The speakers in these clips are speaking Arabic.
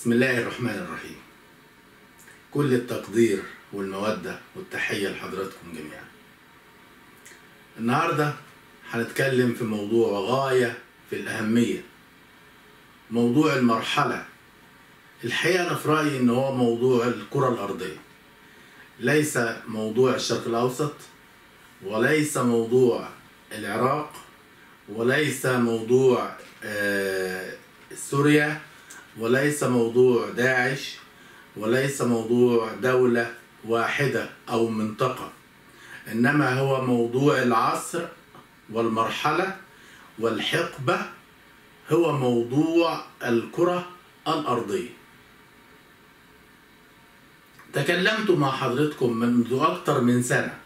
بسم الله الرحمن الرحيم. كل التقدير والمودة والتحية لحضراتكم جميعا. النهاردة هنتكلم في موضوع غاية في الأهمية، موضوع المرحلة. الحقيقة أنا في رأيي إن هو موضوع الكرة الأرضية، ليس موضوع الشرق الأوسط، وليس موضوع العراق، وليس موضوع سوريا، وليس موضوع داعش، وليس موضوع دولة واحدة أو منطقة، إنما هو موضوع العصر والمرحلة والحقبة، هو موضوع الكرة الأرضية. تكلمت مع حضرتكم منذ أكثر من سنة،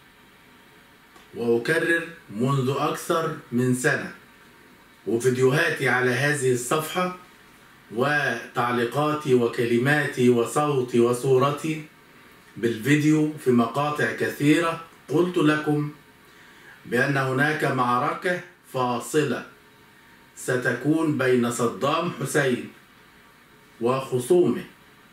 وأكرر منذ أكثر من سنة، وفيديوهاتي على هذه الصفحة وتعليقاتي وكلماتي وصوتي وصورتي بالفيديو في مقاطع كثيرة قلت لكم بأن هناك معركة فاصلة ستكون بين صدام حسين وخصومه.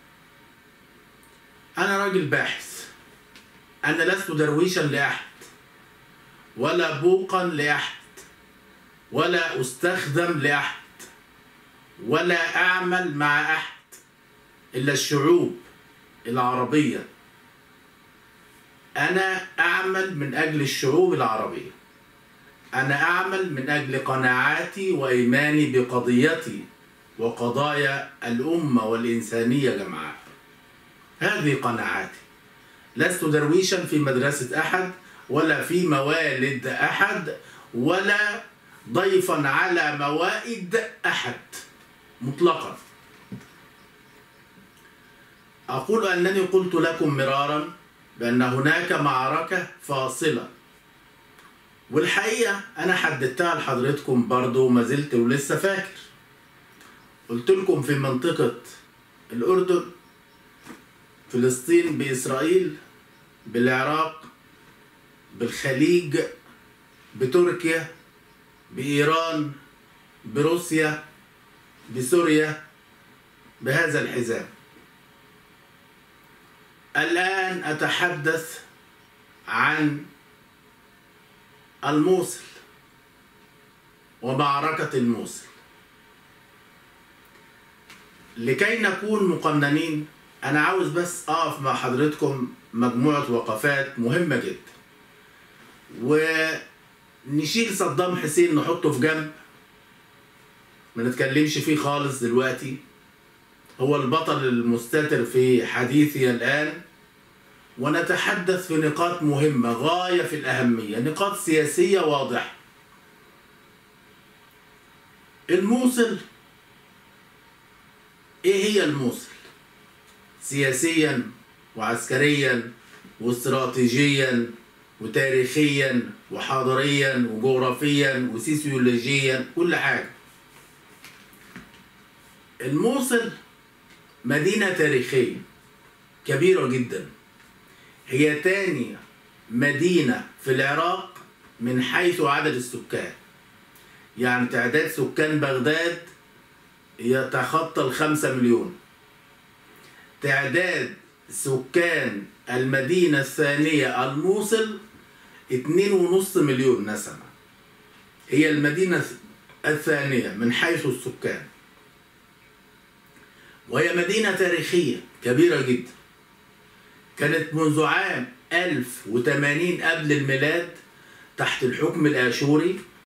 أنا راجل باحث، أنا لست درويشا لأحد ولا بوقا لأحد ولا أستخدم لأحد ولا أعمل مع أحد إلا الشعوب العربية. أنا أعمل من أجل الشعوب العربية، أنا أعمل من أجل قناعاتي وإيماني بقضيتي وقضايا الأمة والإنسانية جمعاء. هذه قناعاتي، لست درويشا في مدرسة أحد ولا في موالد أحد ولا ضيفا على موائد أحد مطلقا. أقول أنني قلت لكم مرارا بأن هناك معركة فاصلة، والحقيقة أنا حددتها لحضرتكم برضو ما زلت ولسه فاكر. قلت لكم في منطقة الأردن، فلسطين بإسرائيل، بالعراق، بالخليج، بتركيا، بإيران، بروسيا، بسوريا، بهذا الحزام. الآن أتحدث عن الموصل ومعركة الموصل. لكي نكون مقننين أنا عاوز بس أقف مع حضرتكم مجموعة وقفات مهمة جدا، ونشيل صدام حسين نحطه في جنب، ما نتكلمش فيه خالص دلوقتي، هو البطل المستتر في حديثي الآن، ونتحدث في نقاط مهمة غاية في الأهمية، نقاط سياسية واضحة. الموصل، إيه هي الموصل؟ سياسيا وعسكريا واستراتيجيا وتاريخيا وحضاريا وجغرافيا وسيسيولوجيا، كل حاجة. الموصل مدينة تاريخية كبيرة جدا، هي تاني مدينة في العراق من حيث عدد السكان، يعني تعداد سكان بغداد يتخطى 5 مليون. تعداد سكان المدينة الثانية الموصل 2.5 مليون نسمة، هي المدينة الثانية من حيث السكان، وهي مدينة تاريخية كبيرة جدا. كانت منذ عام 1080 قبل الميلاد تحت الحكم الآشوري،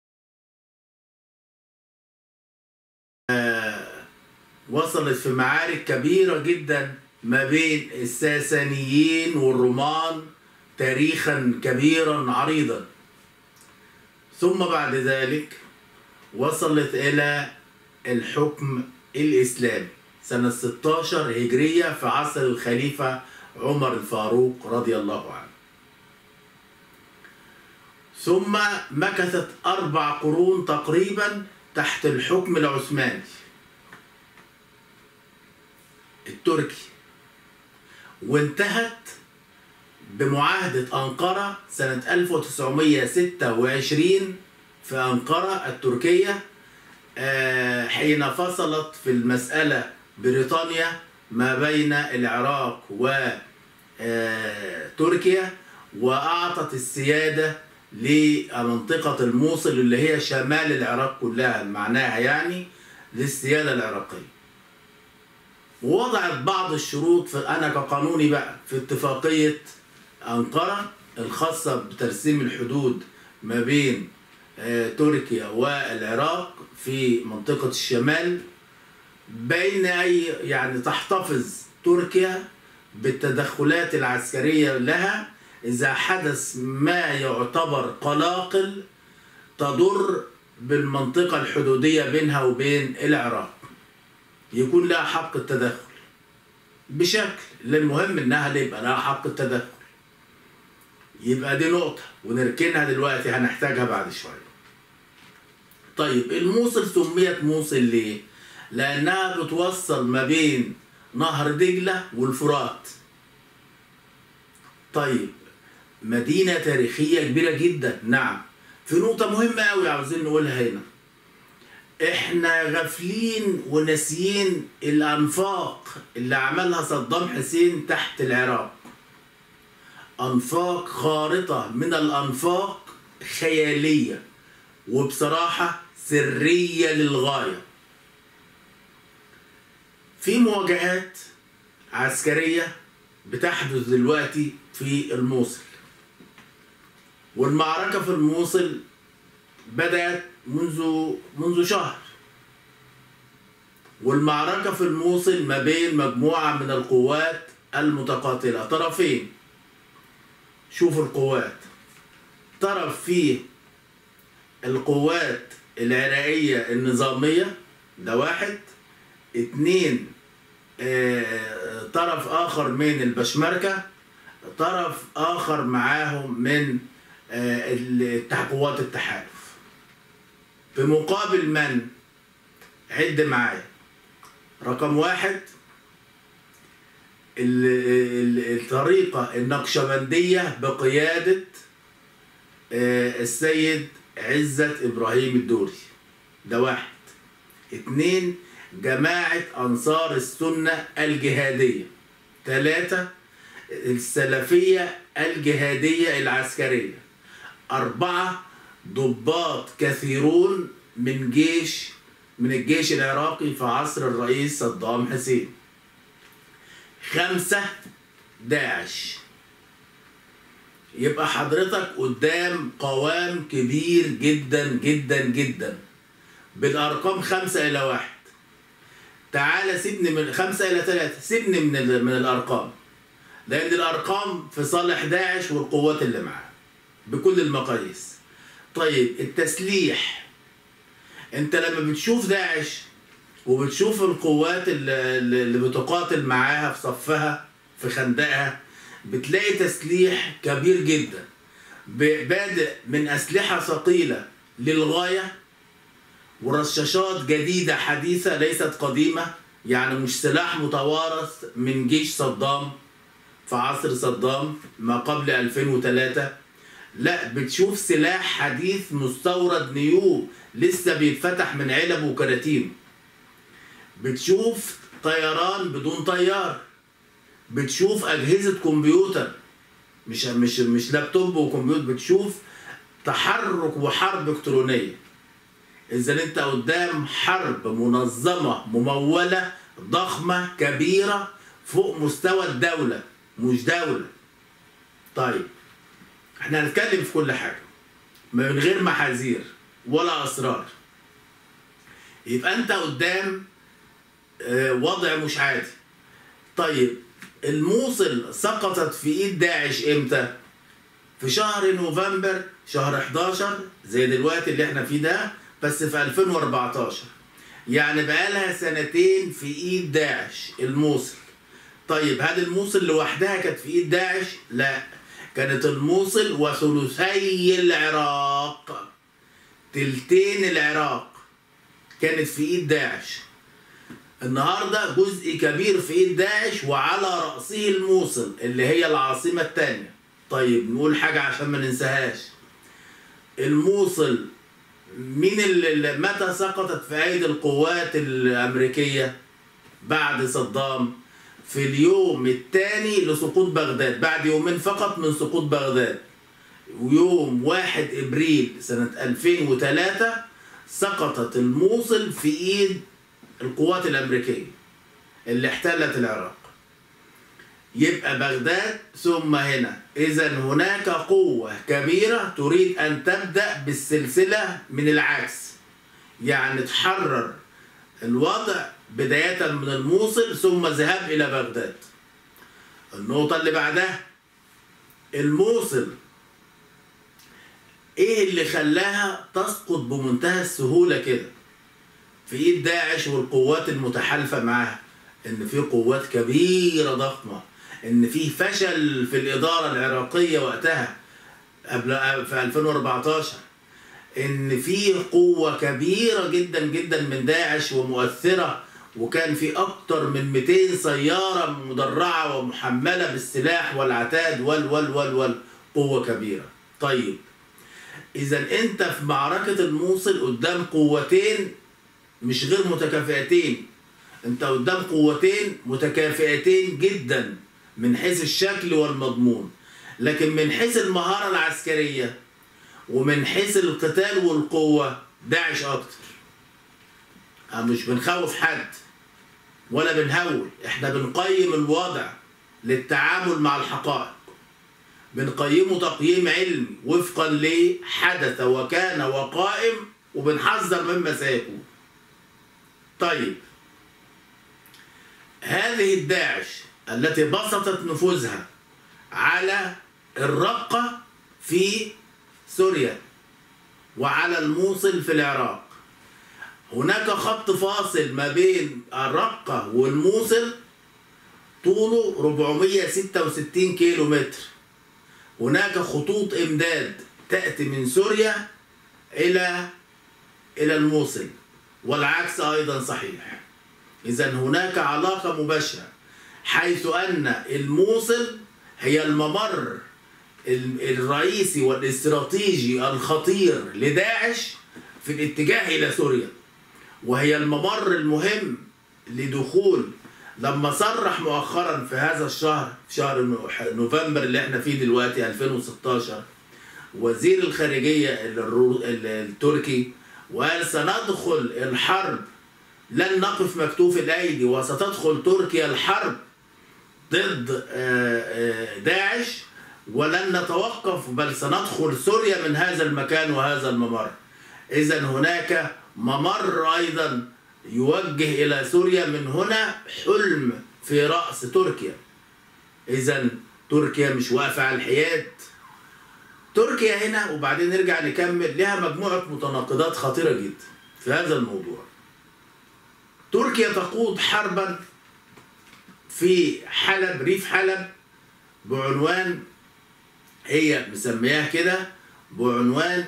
وصلت في معارك كبيرة جدا ما بين الساسانيين والرومان، تاريخا كبيرا عريضا. ثم بعد ذلك وصلت إلى الحكم الإسلامي سنة 16 هجرية في عصر الخليفة عمر الفاروق رضي الله عنه. ثم مكثت 4 قرون تقريبا تحت الحكم العثماني التركي، وانتهت بمعاهدة أنقرة سنة 1926 في أنقرة التركية، حين فصلت في المسألة بريطانيا ما بين العراق وتركيا، وأعطت السيادة لمنطقة الموصل اللي هي شمال العراق كلها، معناها يعني للسيادة العراقية. ووضعت بعض الشروط أنا كقانوني بقى في اتفاقية أنقرة الخاصة بترسيم الحدود ما بين تركيا والعراق في منطقة الشمال، بين يعني تحتفظ تركيا بالتدخلات العسكرية لها إذا حدث ما يعتبر قلاقل تضر بالمنطقة الحدودية بينها وبين العراق، يكون لها حق التدخل بشكل، المهم إنها يبقى لها حق التدخل. يبقى دي نقطة ونركنها دلوقتي، هنحتاجها بعد شوية. طيب الموصل سميت موصل ليه؟ لأنها بتوصل ما بين نهر دجلة والفرات. طيب مدينة تاريخية كبيرة جدا، نعم. في نقطة مهمة أوي عاوزين نقولها هنا، احنا غافلين وناسيين الأنفاق اللي عملها صدام حسين تحت العراق. أنفاق خارطة من الأنفاق، خيالية وبصراحة سرية للغاية. في مواجهات عسكرية بتحدث دلوقتي في الموصل، والمعركة في الموصل بدأت منذ شهر، والمعركة في الموصل ما بين مجموعة من القوات المتقاتلة، طرفين. شوفوا القوات، طرف فيه القوات العراقية النظامية، ده واحد. اتنين طرف آخر من البشمركة، طرف آخر معاهم من قوات التحالف. في مقابل من؟ عد معايا. رقم واحد الطريقة النقشبندية بقيادة السيد عزت إبراهيم الدوري، ده واحد. اتنين جماعة أنصار السنة الجهادية. تلاتة السلفية الجهادية العسكرية. أربعة ضباط كثيرون من الجيش العراقي في عصر الرئيس صدام حسين. خمسة داعش. يبقى حضرتك قدام قوام كبير جدا جدا جدا بالأرقام 5-1. تعالى سيبني من 5-3، سيبني من الأرقام، لأن الأرقام في صالح داعش والقوات اللي معاه بكل المقاييس. طيب التسليح، أنت لما بتشوف داعش وبتشوف القوات اللي بتقاتل معاها في صفها في خندقها، بتلاقي تسليح كبير جدا، بادئ من أسلحة ثقيلة للغاية، ورشاشات جديدة حديثة ليست قديمة، يعني مش سلاح متوارث من جيش صدام في عصر صدام ما قبل 2003، لا، بتشوف سلاح حديث مستورد نيو لسه بيتفتح من علب وكراتين. بتشوف طيران بدون طيار، بتشوف أجهزة كمبيوتر، مش لابتوب وكمبيوتر، بتشوف تحرك وحرب إلكترونية. إذا أنت قدام حرب منظمة ممولة ضخمة كبيرة فوق مستوى الدولة، مش دولة. طيب احنا هنتكلم في كل حاجة من غير محاذير ولا أسرار. يبقى أنت قدام وضع مش عادي. طيب الموصل سقطت في ايد داعش امتى؟ في شهر نوفمبر، شهر 11 زي دلوقتي اللي احنا فيه ده، بس في 2014، يعني بقالها سنتين في ايد داعش الموصل. طيب هل الموصل لوحدها كانت في ايد داعش؟ لا، كانت الموصل وثلثي العراق، تلتين العراق كانت في ايد داعش. النهارده جزء كبير في ايد داعش، وعلى رأسه الموصل اللي هي العاصمة الثانية. طيب نقول حاجة عشان ما ننساهاش، الموصل مين اللي متى سقطت في ايدي القوات الامريكية؟ بعد صدام في اليوم الثاني لسقوط بغداد، بعد يومين فقط من سقوط بغداد، ويوم 1 إبريل سنة 2003 سقطت الموصل في إيد القوات الأمريكية اللي احتلت العراق. يبقى بغداد ثم هنا. إذا هناك قوة كبيرة تريد أن تبدأ بالسلسلة من العكس، يعني تحرر الوضع بداية من الموصل ثم ذهاب إلى بغداد. النقطة اللي بعدها، الموصل إيه اللي خلاها تسقط بمنتهى السهولة كده في إيد داعش والقوات المتحالفة معاها؟ إن في قوات كبيرة ضخمة، إن في فشل في الإدارة العراقية وقتها قبل في 2014، إن في قوة كبيرة جدا جدا من داعش ومؤثرة، وكان في أكتر من 200 سيارة مدرعة ومحملة بالسلاح والعتاد قوة كبيرة. طيب إذا أنت في معركة الموصل قدام قوتين مش غير متكافئتين، أنت قدام قوتين متكافئتين جدا من حيث الشكل والمضمون، لكن من حيث المهارة العسكرية ومن حيث القتال والقوة داعش أكتر. مش بنخوف حد ولا بنهول، احنا بنقيم الوضع للتعامل مع الحقائق، بنقيمه تقييم علمي وفقا لحدث وكان وقائم، وبنحذر مما سيكون. طيب هذه الداعش التي بسطت نفوذها على الرقة في سوريا وعلى الموصل في العراق، هناك خط فاصل ما بين الرقة والموصل طوله 466 كيلو متر. هناك خطوط إمداد تأتي من سوريا إلى الموصل، والعكس أيضا صحيح. إذا هناك علاقة مباشرة، حيث أن الموصل هي الممر الرئيسي والاستراتيجي الخطير لداعش في الاتجاه إلى سوريا، وهي الممر المهم لدخول. لما صرح مؤخرا في هذا الشهر، في شهر نوفمبر اللي احنا فيه دلوقتي 2016، وزير الخارجية التركي، وقال سندخل الحرب، لن نقف مكتوف الأيدي، وستدخل تركيا الحرب ضد داعش ولن نتوقف، بل سندخل سوريا من هذا المكان وهذا الممر. إذا هناك ممر أيضا يوجه إلى سوريا، من هنا حلم في رأس تركيا. إذا تركيا مش واقفة على الحياد. تركيا هنا، وبعدين نرجع نكمل، لها مجموعة متناقضات خطيرة جدا في هذا الموضوع. تركيا تقود حربا في حلب، ريف حلب، بعنوان، هي مسمياه كده بعنوان،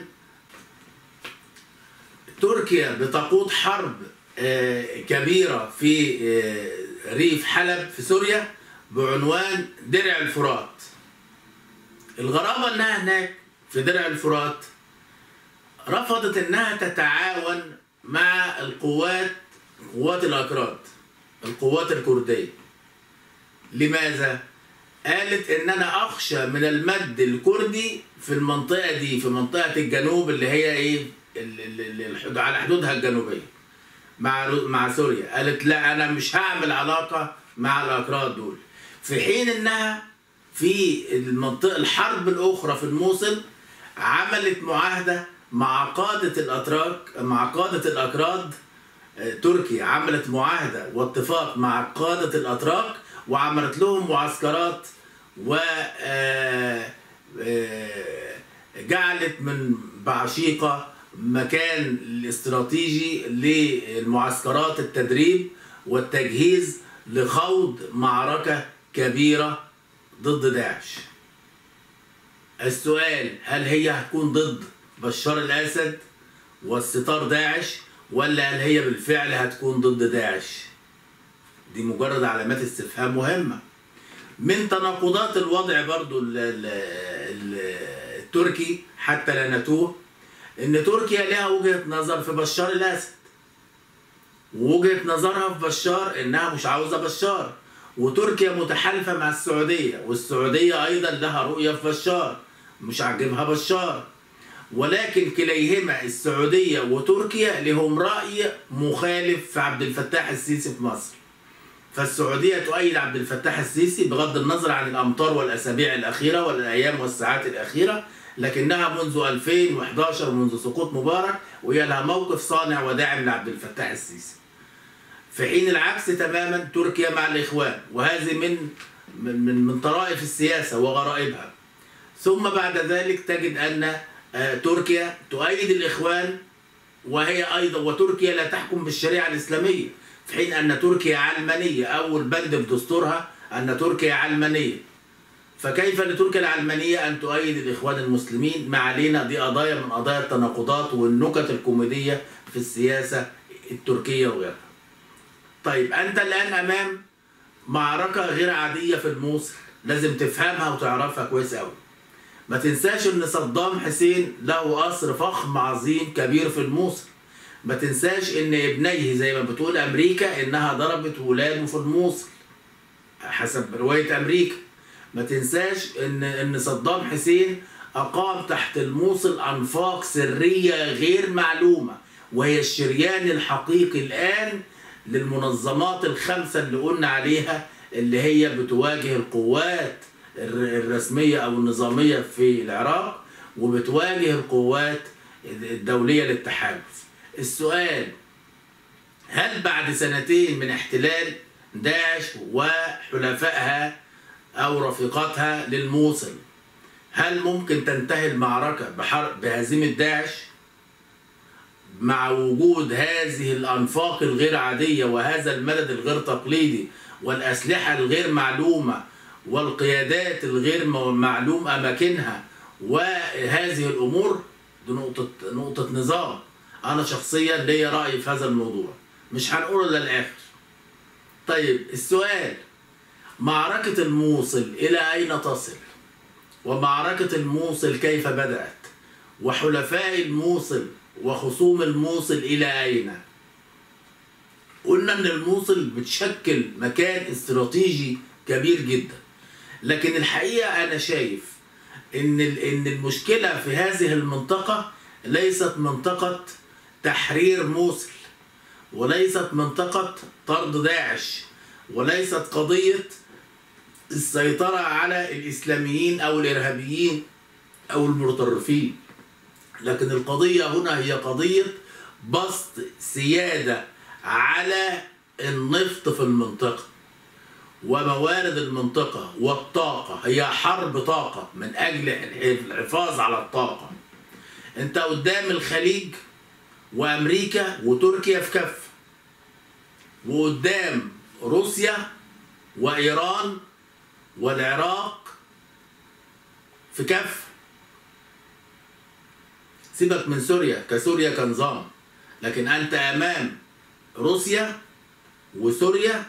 تركيا بتقود حرب كبيرة في ريف حلب في سوريا بعنوان درع الفرات. الغرابة انها هناك في درع الفرات رفضت انها تتعاون مع قوات الأكراد، القوات الكردية. لماذا؟ قالت ان انا اخشى من المد الكردي في المنطقة دي، في منطقة الجنوب اللي هي ايه، على حدودها الجنوبية مع سوريا. قالت لا، انا مش هعمل علاقة مع الأكراد دول، في حين انها في المنطقة الحرب الأخرى في الموصل عملت معاهدة مع قادة الأتراك، مع قادة الأكراد. تركيا عملت معاهدة واتفاق مع قادة الأتراك، وعملت لهم معسكرات، وجعلت من بعشيقة مكان الاستراتيجي للمعسكرات التدريب والتجهيز لخوض معركة كبيرة ضد داعش. السؤال، هل هي هتكون ضد بشار الأسد والستار داعش، ولا هل هي بالفعل هتكون ضد داعش؟ دي مجرد علامات استفهام مهمة. من تناقضات الوضع برضو التركي حتى لا نتوه، ان تركيا لها وجهة نظر في بشار الأسد، ووجهة نظرها في بشار انها مش عاوزة بشار، وتركيا متحالفة مع السعودية، والسعودية ايضا لها رؤية في بشار مش عاجبها بشار، ولكن كليهما السعودية وتركيا لهم رأي مخالف في عبد الفتاح السيسي في مصر. فالسعودية تؤيد عبد الفتاح السيسي بغض النظر عن الأمطار والأسابيع الأخيرة والأيام والساعات الأخيرة، لكنها منذ 2011 منذ سقوط مبارك وهي لها موقف صانع وداعم لعبد الفتاح السيسي. في حين العكس تماما تركيا مع الإخوان، وهذه من طرائف السياسة وغرائبها. ثم بعد ذلك تجد أن تركيا تؤيد الإخوان وهي أيضا، وتركيا لا تحكم بالشريعة الإسلامية، في حين أن تركيا علمانية. أول بند في دستورها أن تركيا علمانية. فكيف لتركيا العلمانية أن تؤيد الإخوان المسلمين؟ ما علينا، دي قضايا من قضايا التناقضات والنكت الكوميدية في السياسة التركية وغيرها. طيب أنت الآن أمام معركة غير عادية في الموصل، لازم تفهمها وتعرفها كويس أوي. ما تنساش ان صدام حسين له قصر فخم عظيم كبير في الموصل. ما تنساش ان ابنيه زي ما بتقول امريكا انها ضربت ولاده في الموصل حسب رواية امريكا. ما تنساش ان صدام حسين اقام تحت الموصل انفاق سرية غير معلومة، وهي الشريان الحقيقي الان للمنظمات الخمسة اللي قلنا عليها، اللي هي بتواجه القوات الرسمية أو النظامية في العراق، وبتواجه القوات الدولية للتحالف. السؤال: هل بعد سنتين من احتلال داعش وحلفائها أو رفيقاتها للموصل، هل ممكن تنتهي المعركة بهزيمة داعش مع وجود هذه الأنفاق الغير عادية وهذا المدد الغير تقليدي والأسلحة الغير معلومة والقيادات الغير معلوم أماكنها وهذه الأمور؟ دي نقطة نظام. أنا شخصيا ليا رأي في هذا الموضوع، مش هنقوله للآخر. طيب السؤال: معركة الموصل إلى أين تصل؟ ومعركة الموصل كيف بدأت؟ وحلفاء الموصل وخصوم الموصل إلى أين؟ قلنا إن الموصل بتشكل مكان استراتيجي كبير جدا، لكن الحقيقة أنا شايف إن المشكلة في هذه المنطقة ليست منطقة تحرير موصل، وليست منطقة طرد داعش، وليست قضية السيطرة على الإسلاميين أو الإرهابيين أو المتطرفين، لكن القضية هنا هي قضية بسط سيادة على النفط في المنطقة وموارد المنطقة والطاقة. هي حرب طاقة من أجل الحفاظ على الطاقة. أنت قدام الخليج وأمريكا وتركيا في كفة، وقدام روسيا وإيران والعراق في كفة. سيبك من سوريا كسوريا كنظام، لكن أنت أمام روسيا وسوريا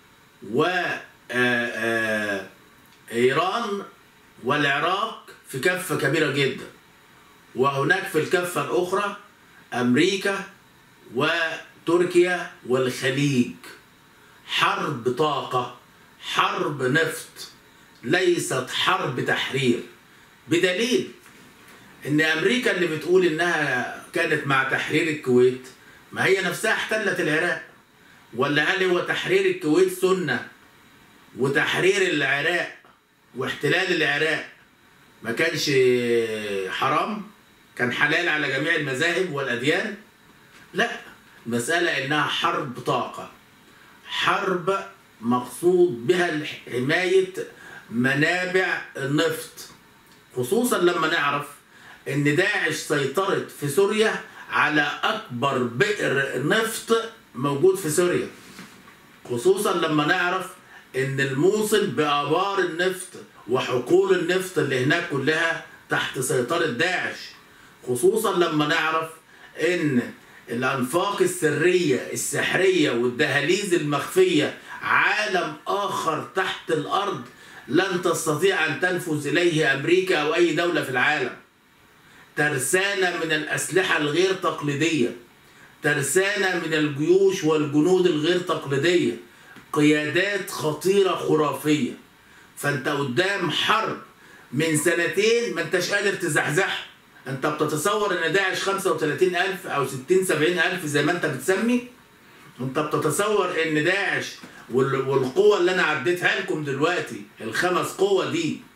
وإيران والعراق في كفة كبيرة جدا، وهناك في الكفة الأخرى أمريكا وتركيا والخليج. حرب طاقة، حرب نفط، ليست حرب تحرير، بدليل إن أمريكا اللي بتقول إنها كانت مع تحرير الكويت، ما هي نفسها احتلت العراق. ولا هل هو تحرير الكويت سنة وتحرير العراق واحتلال العراق ما كانش حرام؟ كان حلال على جميع المذاهب والأديان؟ لا، المسألة إنها حرب طاقة، حرب مقصود بها حماية منابع النفط، خصوصا لما نعرف إن داعش سيطرت في سوريا على أكبر بئر نفط موجود في سوريا، خصوصا لما نعرف ان الموصل بآبار النفط وحقول النفط اللي هناك كلها تحت سيطرة داعش، خصوصا لما نعرف ان الانفاق السرية السحرية والدهاليز المخفية عالم اخر تحت الارض لن تستطيع ان تنفذ اليه امريكا او اي دولة في العالم. ترسانة من الاسلحة الغير تقليدية، ترسانة من الجيوش والجنود الغير تقليدية، قيادات خطيرة خرافية. فانت قدام حرب من سنتين ما انتش قادر تزحزحها. انت بتتصور ان داعش 35,000 او 60-70,000 زي ما انت بتسمي؟ انت بتتصور ان داعش والقوة اللي انا عديتها لكم دلوقتي، ال5 قوة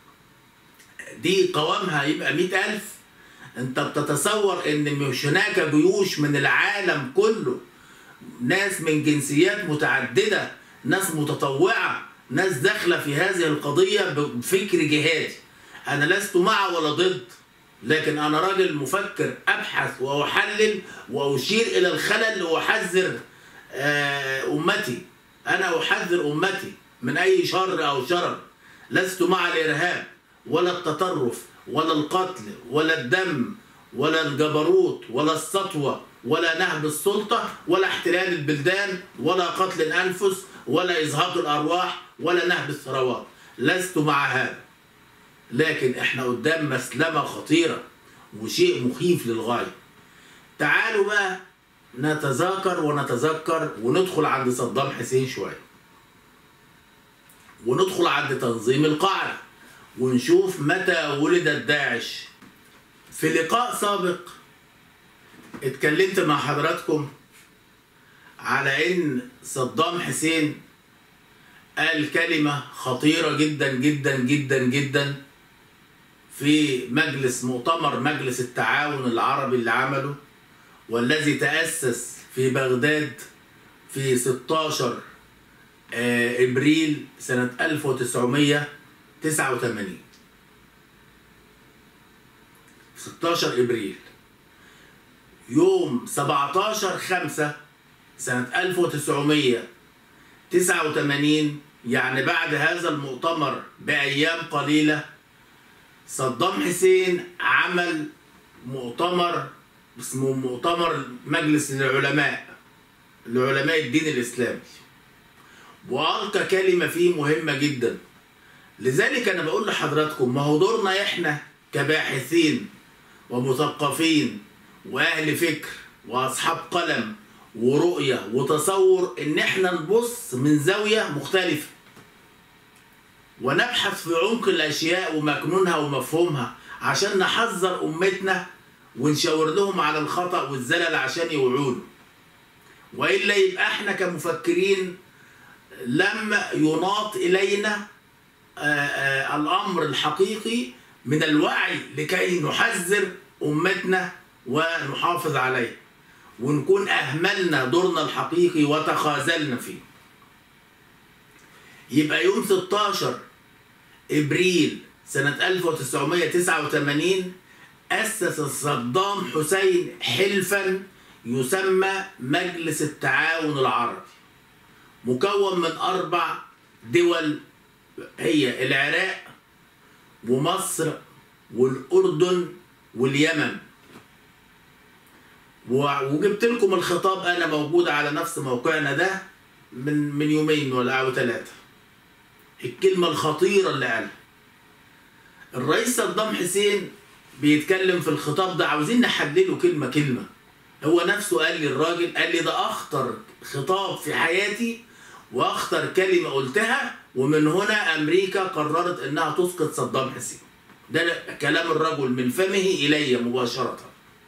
دي قوامها يبقى 100,000؟ انت بتتصور ان مش هناك جيوش من العالم كله، ناس من جنسيات متعددة، ناس متطوعة، ناس داخلة في هذه القضية بفكر جهادي. انا لست مع ولا ضد، لكن انا راجل مفكر، ابحث واحلل واشير الى الخلل واحذر امتي. انا احذر امتي من اي شر او شرر. لست مع الارهاب ولا التطرف ولا القتل ولا الدم ولا الجبروت ولا السطوة ولا نهب السلطة ولا احتلال البلدان ولا قتل الأنفس ولا إزهاق الأرواح ولا نهب الثروات. لست مع هذا، لكن احنا قدام مسلمة خطيرة وشيء مخيف للغاية. تعالوا بقى نتذاكر ونتذكر وندخل عند صدام حسين شوية، وندخل عند تنظيم القاعدة، ونشوف متى ولدت داعش. في لقاء سابق اتكلمت مع حضراتكم على ان صدام حسين قال كلمة خطيرة جدا جدا جدا جدا في مؤتمر مجلس التعاون العربي اللي عمله، والذي تأسس في بغداد في 16 إبريل سنة 1989. 16 إبريل، يوم 17/5 سنة 1989، يعني بعد هذا المؤتمر بأيام قليلة، صدام حسين عمل مؤتمر اسمه مؤتمر مجلس العلماء الدين الإسلامي، وألقى كلمة فيه مهمة جدا. لذلك أنا بقول لحضراتكم، ما هو دورنا إحنا كباحثين ومثقفين وأهل فكر وأصحاب قلم ورؤية وتصور، إن إحنا نبص من زاوية مختلفة ونبحث في عمق الأشياء ومكنونها ومفهومها، عشان نحذر أمتنا ونشاور لهم على الخطأ والزلل عشان يوعوله. وإلا يبقى إحنا كمفكرين لم يناط إلينا الأمر الحقيقي من الوعي لكي نحذر أمتنا ونحافظ عليه، ونكون أهملنا دورنا الحقيقي وتخاذلنا فيه. يبقى يوم 16 إبريل سنة 1989 أسس صدام حسين حلفا يسمى مجلس التعاون العربي، مكون من 4 دول، هي العراق ومصر والأردن واليمن. وجبت لكم الخطاب، أنا موجود على نفس موقعنا ده من يومين ولا 3. الكلمة الخطيرة اللي قالها الرئيس صدام حسين بيتكلم في الخطاب ده، عاوزين نحلله كلمة كلمة. هو نفسه قال لي، الراجل قال لي ده أخطر خطاب في حياتي وأخطر كلمة قلتها، ومن هنا أمريكا قررت إنها تسقط صدام حسين. ده كلام الرجل من فمه إلي مباشرة.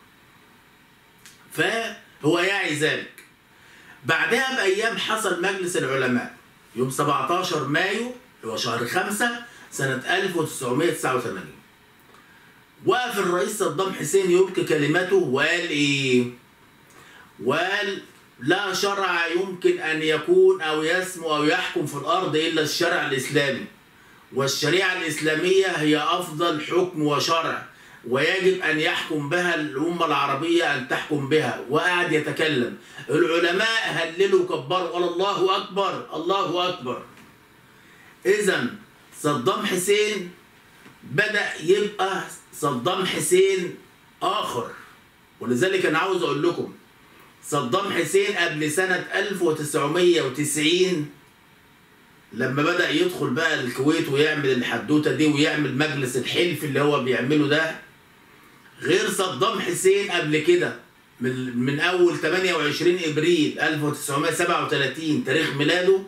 فهو يعي ذلك. بعدها بأيام حصل مجلس العلماء يوم 17 مايو، هو شهر 5 سنة 1989. وقف الرئيس صدام حسين يلقي كلمته وقال إيه؟ وقال: لا شرع يمكن أن يكون أو يسمو أو يحكم في الأرض إلا الشرع الإسلامي، والشريعة الإسلامية هي أفضل حكم وشرع، ويجب أن يحكم بها الأمة العربية، أن تحكم بها. وقعد يتكلم، العلماء هللوا وكبروا، قال الله أكبر الله أكبر. إذن صدام حسين بدأ يبقى صدام حسين آخر. ولذلك أنا عاوز أقول لكم، صدام حسين قبل سنة 1990 لما بدأ يدخل بقى الكويت ويعمل الحدوتة دي ويعمل مجلس الحلف اللي هو بيعمله ده، غير صدام حسين قبل كده من اول 28 ابريل 1937 تاريخ ميلاده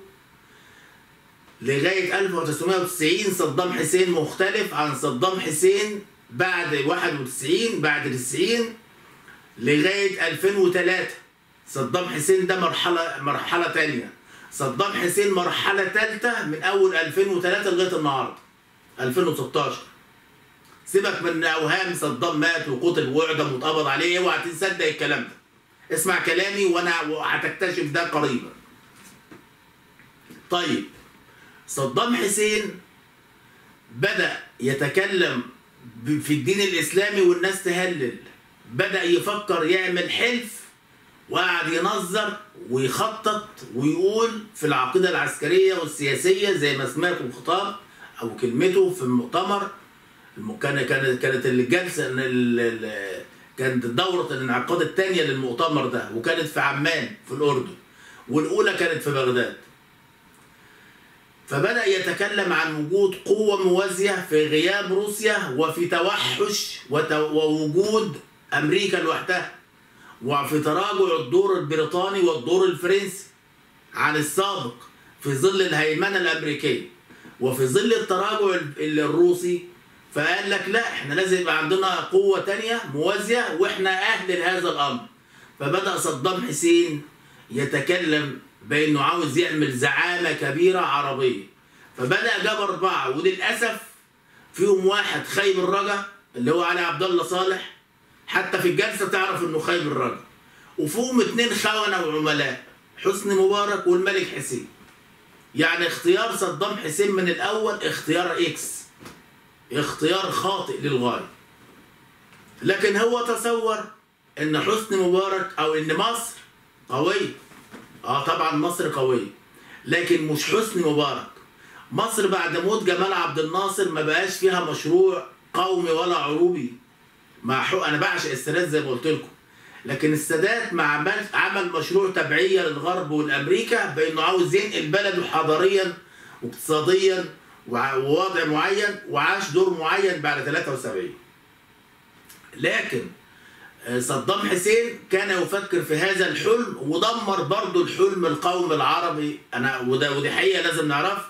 لغايه 1990 صدام حسين مختلف عن صدام حسين بعد 91 بعد 90 لغايه 2003. صدام حسين ده مرحله تانية. صدام حسين مرحله ثالثه من اول 2003 لغايه النهارده 2016. سيبك من اوهام صدام مات وقتل واعدم واتقبض عليه، اوعى تصدق الكلام ده. اسمع كلامي وانا هتكتشف ده قريبا. طيب صدام حسين بدأ يتكلم في الدين الإسلامي والناس تهلل، بدأ يفكر يعمل حلف وقعد ينظر ويخطط ويقول في العقيدة العسكرية والسياسية زي ما سمعت الخطاب أو كلمته في المؤتمر. كانت الجلسة كانت دورة الانعقاد الثانية للمؤتمر ده، وكانت في عمان في الأردن، والأولى كانت في بغداد. فبدأ يتكلم عن وجود قوة موازية في غياب روسيا وفي توحش ووجود أمريكا لوحدها، وفي تراجع الدور البريطاني والدور الفرنسي عن السابق في ظل الهيمنة الأمريكية وفي ظل التراجع الروسي. فقال لك لا، احنا لازم يبقى عندنا قوة تانية موازية واحنا أهل لهذا الأمر. فبدأ صدام حسين يتكلم بأنه عاوز يعمل زعامة كبيرة عربية. فبدأ جاب 4، وللأسف فيهم واحد خايب الرجا اللي هو علي عبد الله صالح، حتى في الجلسة تعرف انه خايب الرجا، وفيهم 2 خونة وعملاء، حسني مبارك والملك حسين. يعني اختيار صدام حسين من الأول اختيار إكس، اختيار خاطئ للغاية. لكن هو تصور ان حسني مبارك او ان مصر قوية. طبعا مصر قوية، لكن مش حسني مبارك. مصر بعد موت جمال عبد الناصر ما بقاش فيها مشروع قومي ولا عروبي. انا بعشق السادات زي ما قلت لكم، لكن السادات ما عمل مشروع تبعية للغرب والامريكا بانه عاوز ينقل بلده حضاريا واقتصاديا ووضع معين، وعاش دور معين بعد 73. لكن صدام حسين كان يفكر في هذا الحلم ودمر برضه الحلم القومي العربي. ودي حقيقة لازم نعرف.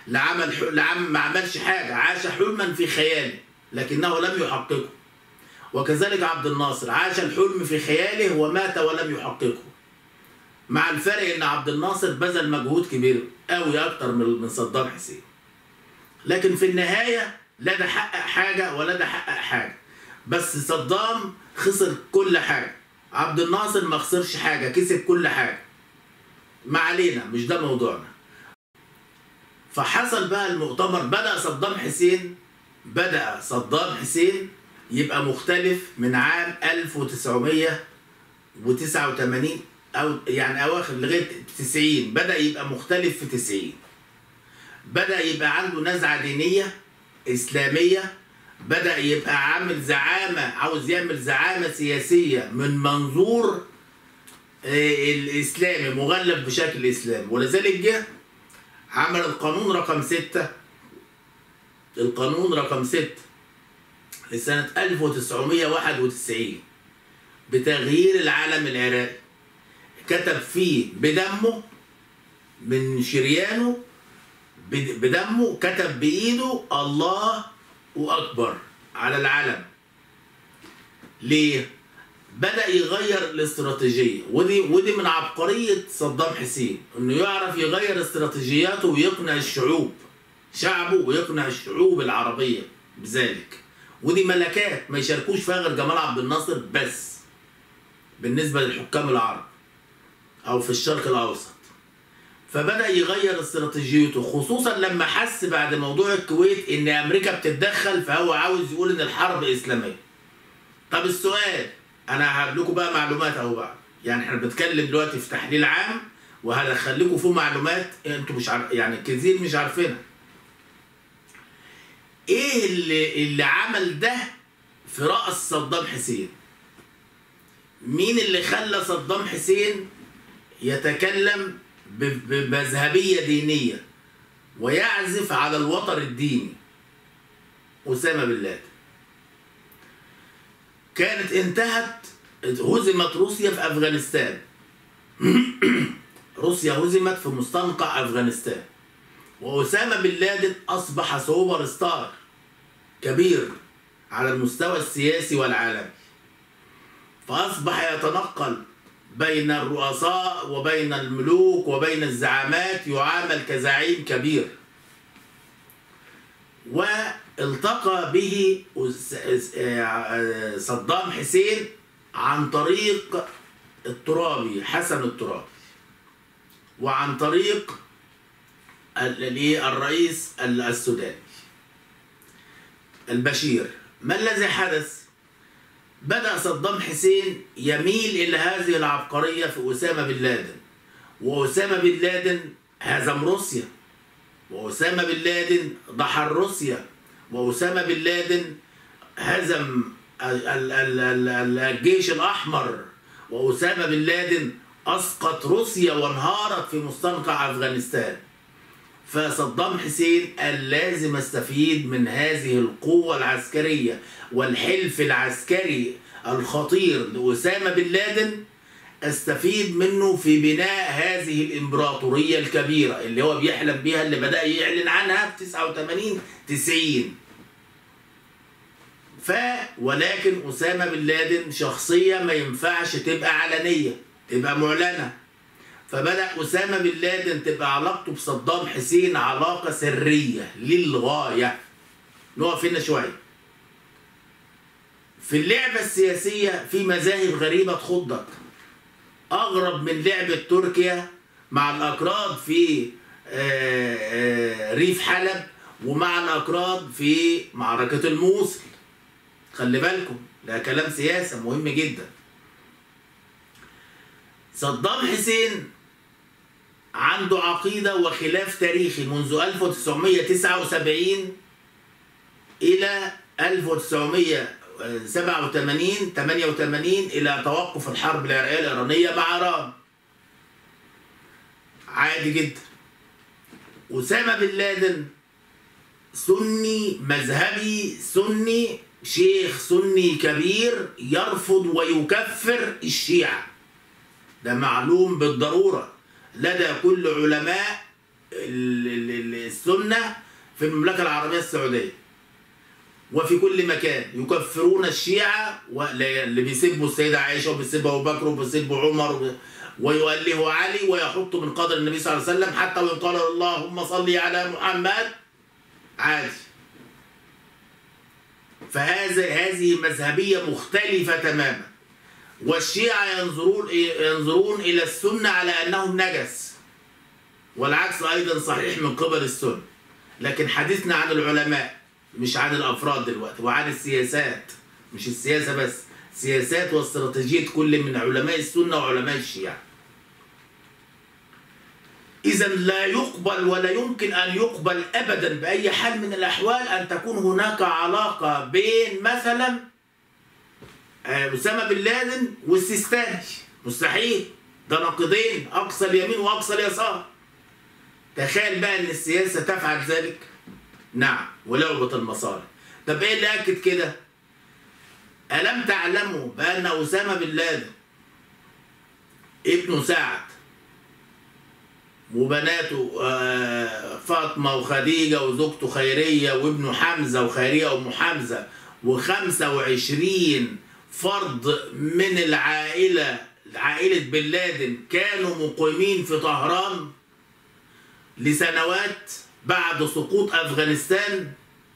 ما عملش حاجة، عاش حلما في خياله لكنه لم يحققه. وكذلك عبد الناصر عاش الحلم في خياله ومات ولم يحققه، مع الفرق ان عبد الناصر بذل مجهود كبير قوي اكتر من صدام حسين. لكن في النهاية لا ده حقق حاجة ولا ده حقق حاجة، بس صدام خسر كل حاجة، عبد الناصر ما خسرش حاجة، كسب كل حاجة. ما علينا، مش ده موضوعنا. فحصل بقى المؤتمر، بدأ صدام حسين يبقى مختلف من عام 1989 أو يعني أواخر لغاية 90. بدأ يبقى مختلف في 90. بدأ يبقى عنده نزعة دينية إسلامية، بدأ يبقى عاوز يعمل زعامة سياسية من منظور الإسلامي مغلف بشكل إسلامي. ولذلك جه عمل القانون رقم 6 لسنة 1991 بتغيير العلم العراقي. كتب فيه بدمه من شريانه، بدمه كتب بإيده الله وأكبر على العلم. ليه؟ بدأ يغير الاستراتيجية، ودي من عبقرية صدام حسين، انه يعرف يغير استراتيجياته ويقنع شعبه ويقنع الشعوب العربية بذلك. ودي ملكات ما يشاركوش فيها غير جمال عبد الناصر بس بالنسبة للحكام العرب أو في الشرق الأوسط. فبدأ يغير استراتيجيته، خصوصا لما حس بعد موضوع الكويت إن أمريكا بتتدخل، فهو عاوز يقول إن الحرب إسلامية. طب السؤال، أنا هجيب لكم بقى معلومات أهو بقى، يعني إحنا بنتكلم دلوقتي في تحليل عام وهدخل لكم فيه معلومات أنتوا مش يعني كتير مش عارفينها. ايه اللي عمل ده في رأس صدام حسين؟ مين اللي خلى صدام حسين يتكلم بمذهبية دينية ويعزف على الوتر الديني؟ أسامة بن لادن. كانت انتهت هزمت روسيا في أفغانستان. روسيا هزمت في مستنقع أفغانستان، وأسامة بن لادن أصبح سوبر ستار كبير على المستوى السياسي والعالمي، فأصبح يتنقل بين الرؤساء وبين الملوك وبين الزعامات، يعامل كزعيم كبير. والتقى به صدام حسين عن طريق الترابي، حسن الترابي، وعن طريق الرئيس السوداني البشير. ما الذي حدث؟ بدأ صدام حسين يميل إلى هذه العبقرية في أسامة بن لادن، وأسامة بن لادن هزم روسيا، وأسامة بن لادن دحر روسيا، وأسامة بن لادن هزم الجيش الأحمر، وأسامة بن لادن أسقط روسيا وانهارت في مستنقع أفغانستان. فصدام حسين قال لازم استفيد من هذه القوة العسكرية والحلف العسكري الخطير لأسامة بن لادن، استفيد منه في بناء هذه الإمبراطورية الكبيرة اللي هو بيحلم بها، اللي بدأ يعلن عنها في 89 90. ولكن أسامة بن لادن شخصية ما ينفعش تبقى علنية، تبقى معلنة. فبدأ أسامة بن لادن تبقى علاقته بصدام حسين علاقة سرية للغاية. نقف هنا شوية. في اللعبة السياسية في مذاهب غريبة تخضك، أغرب من لعبة تركيا مع الأكراد في ريف حلب، ومع الأكراد في معركة الموصل. خلي بالكم، ده كلام سياسة مهم جدا. صدام حسين عنده عقيدة وخلاف تاريخي منذ 1979 إلى 1987 88 إلى توقف الحرب العراقية الإيرانية مع إيران. عادي جدا. أسامة بن لادن سني مذهبي سني، شيخ سني كبير يرفض ويكفر الشيعة، ده معلوم بالضرورة لدى كل علماء السنة في المملكة العربية السعودية وفي كل مكان. يكفرون الشيعة، اللي بيسبوا السيدة عائشة وبيسبوا أبو بكر وبيسبوا عمر ويؤلهوا علي ويحطوا من قدر النبي صلى الله عليه وسلم، حتى ويقال اللهم صل على محمد، عادي. هذه مذهبية مختلفة تماما. والشيعة ينظرون إلى السنة على أنهم نجس، والعكس أيضا صحيح من قبل السنة. لكن حديثنا عن العلماء مش عن الأفراد دلوقتي، وعن السياسات، مش السياسة بس، سياسات واستراتيجية كل من علماء السنة وعلماء الشيعة. إذا لا يقبل ولا يمكن أن يقبل أبدا بأي حال من الأحوال أن تكون هناك علاقة بين مثلا أسامة بن لادن والسيستاني. مستحيل، ده ناقضين، أقصى اليمين وأقصى اليسار. تخيل بقى أن السياسة تفعل ذلك. نعم، ولعبة المصالح. طب إيه اللي أكد كده؟ ألم تعلموا بأن أسامة بن لادن ابنه سعد وبناته فاطمة وخديجة وزوجته خيرية وابنه حمزة وخيرية وأم حمزة و25 فرد من عائلة بن لادن كانوا مقيمين في طهران لسنوات بعد سقوط أفغانستان،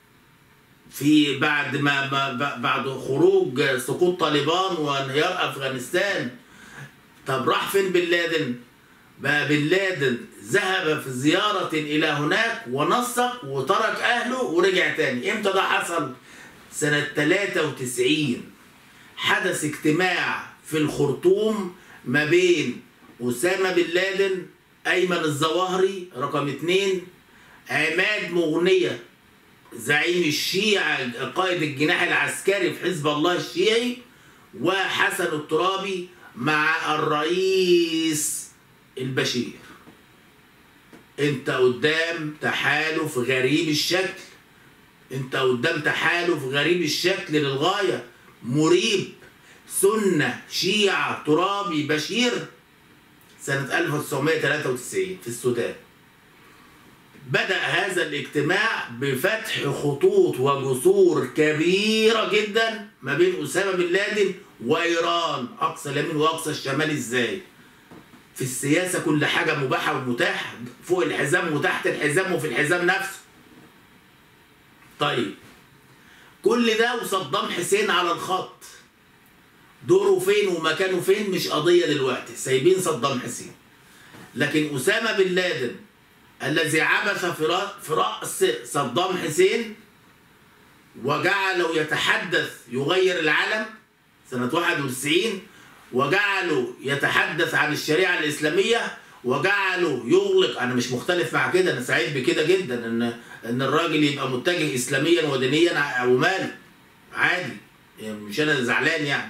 بعد خروج سقوط طالبان وانهيار أفغانستان. طب راح فين بن لادن؟ بقى بن لادن ذهب في زيارة إلى هناك ونسق وترك أهله ورجع تاني. إمتى ده حصل؟ سنة 93 حدث اجتماع في الخرطوم ما بين أسامة بن لادن، أيمن الظواهري رقم 2، عماد مغنية زعيم الشيعة قائد الجناح العسكري في حزب الله الشيعي، وحسن الترابي مع الرئيس البشير. انت قدام تحالف غريب الشكل، انت قدام تحالف غريب الشكل للغاية، مريب. سنة شيعة ترابي بشير سنة 1993 في السودان. بدأ هذا الاجتماع بفتح خطوط وجسور كبيرة جدا ما بين أسامة بن لادن وإيران، أقصى اليمين وأقصى الشمال. إزاي؟ في السياسة كل حاجة مباحة ومتاحة، فوق الحزام وتحت الحزام وفي الحزام نفسه. طيب كل ده وصدام حسين على الخط، دوره فين ومكانه فين مش قضية دلوقتي، سايبين صدام حسين. لكن أسامة بن لادن الذي عبث في رأس صدام حسين وجعله يتحدث يغير العالم سنة 91، وجعله يتحدث عن الشريعة الإسلامية، وجعله يغلق. أنا مش مختلف مع كده، أنا سعيد بكده جدا إن الراجل يبقى متجه إسلاميا ودينيا وماله عادي، يعني مش أنا زعلان يعني.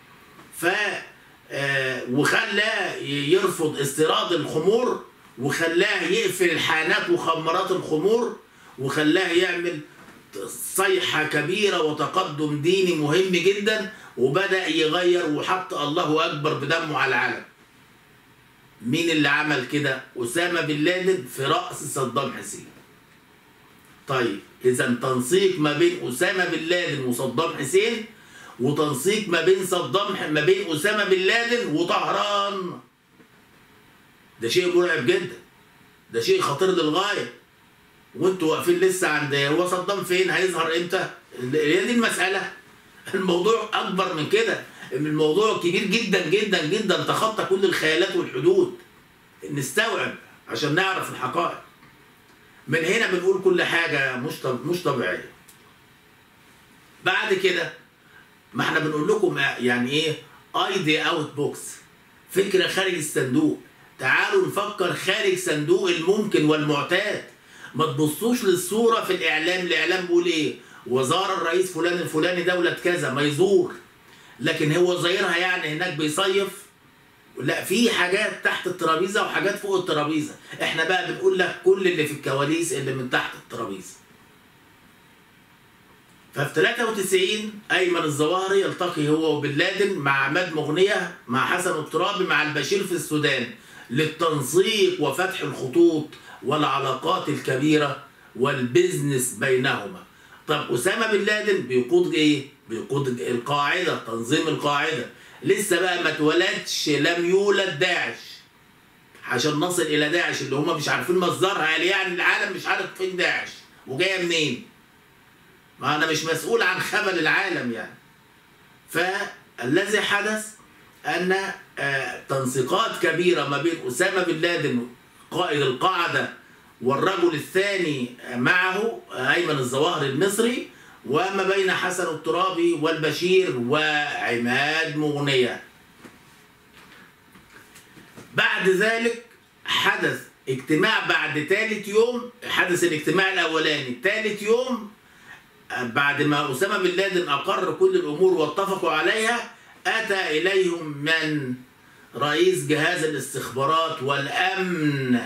وخلاه يرفض استيراد الخمور، وخلاه يقفل الحانات وخمرات الخمور، وخلاه يعمل صيحة كبيرة وتقدم ديني مهم جدا، وبدأ يغير وحط الله أكبر بدمه على العالم. مين اللي عمل كده؟ أسامة بن لادن في رأس صدام حسين. طيب إذا تنسيق ما بين أسامة بن لادن وصدام حسين، وتنسيق ما بين أسامة بن لادن وطهران. ده شيء مرعب جدا، ده شيء خطير للغاية. وانتوا واقفين لسه عند هو صدام فين؟ هيظهر امتى؟ هي دي المسألة. الموضوع أكبر من كده، الموضوع كبير جدا جدا جدا، تخطى كل الخيالات والحدود. نستوعب عشان نعرف الحقائق. من هنا بنقول كل حاجة مش طبيعية. بعد كده ما احنا بنقول لكم يعني ايه ايديا اوت بوكس، فكرة خارج الصندوق. تعالوا نفكر خارج صندوق الممكن والمعتاد. ما تبصوش للصورة في الإعلام. الإعلام بيقول إيه؟ وزار الرئيس فلان الفلاني دولة كذا، ما يزور. لكن هو زايرها يعني هناك بيصيف؟ لا، في حاجات تحت الترابيزة وحاجات فوق الترابيزة. إحنا بقى بنقول لك كل اللي في الكواليس اللي من تحت الترابيزة. ففي 93 أيمن الظواهري يلتقي هو وبن لادن مع عماد مغنية مع حسن الترابي مع البشير في السودان للتنسيق وفتح الخطوط والعلاقات الكبيرة والبزنس بينهما. طب أسامة بن لادن بيقود إيه؟ بيقود القاعدة، تنظيم القاعدة. لسه بقى ما اتولدش، لم يولد داعش. عشان نصل إلى داعش اللي هم مش عارفين مصدرها، يعني العالم مش عارف فين داعش وجاية منين. ما أنا مش مسؤول عن خبل العالم يعني. فالذي حدث أن تنسيقات كبيرة ما بين أسامة بن لادن قائد القاعدة والرجل الثاني معه أيمن الظواهري المصري، وما بين حسن الترابي والبشير وعماد مغنية. بعد ذلك حدث اجتماع بعد ثالث يوم، حدث الاجتماع الأولاني ثالث يوم بعد ما أسامة بن لادن أقر كل الأمور واتفقوا عليها. أتى إليهم من رئيس جهاز الاستخبارات والأمن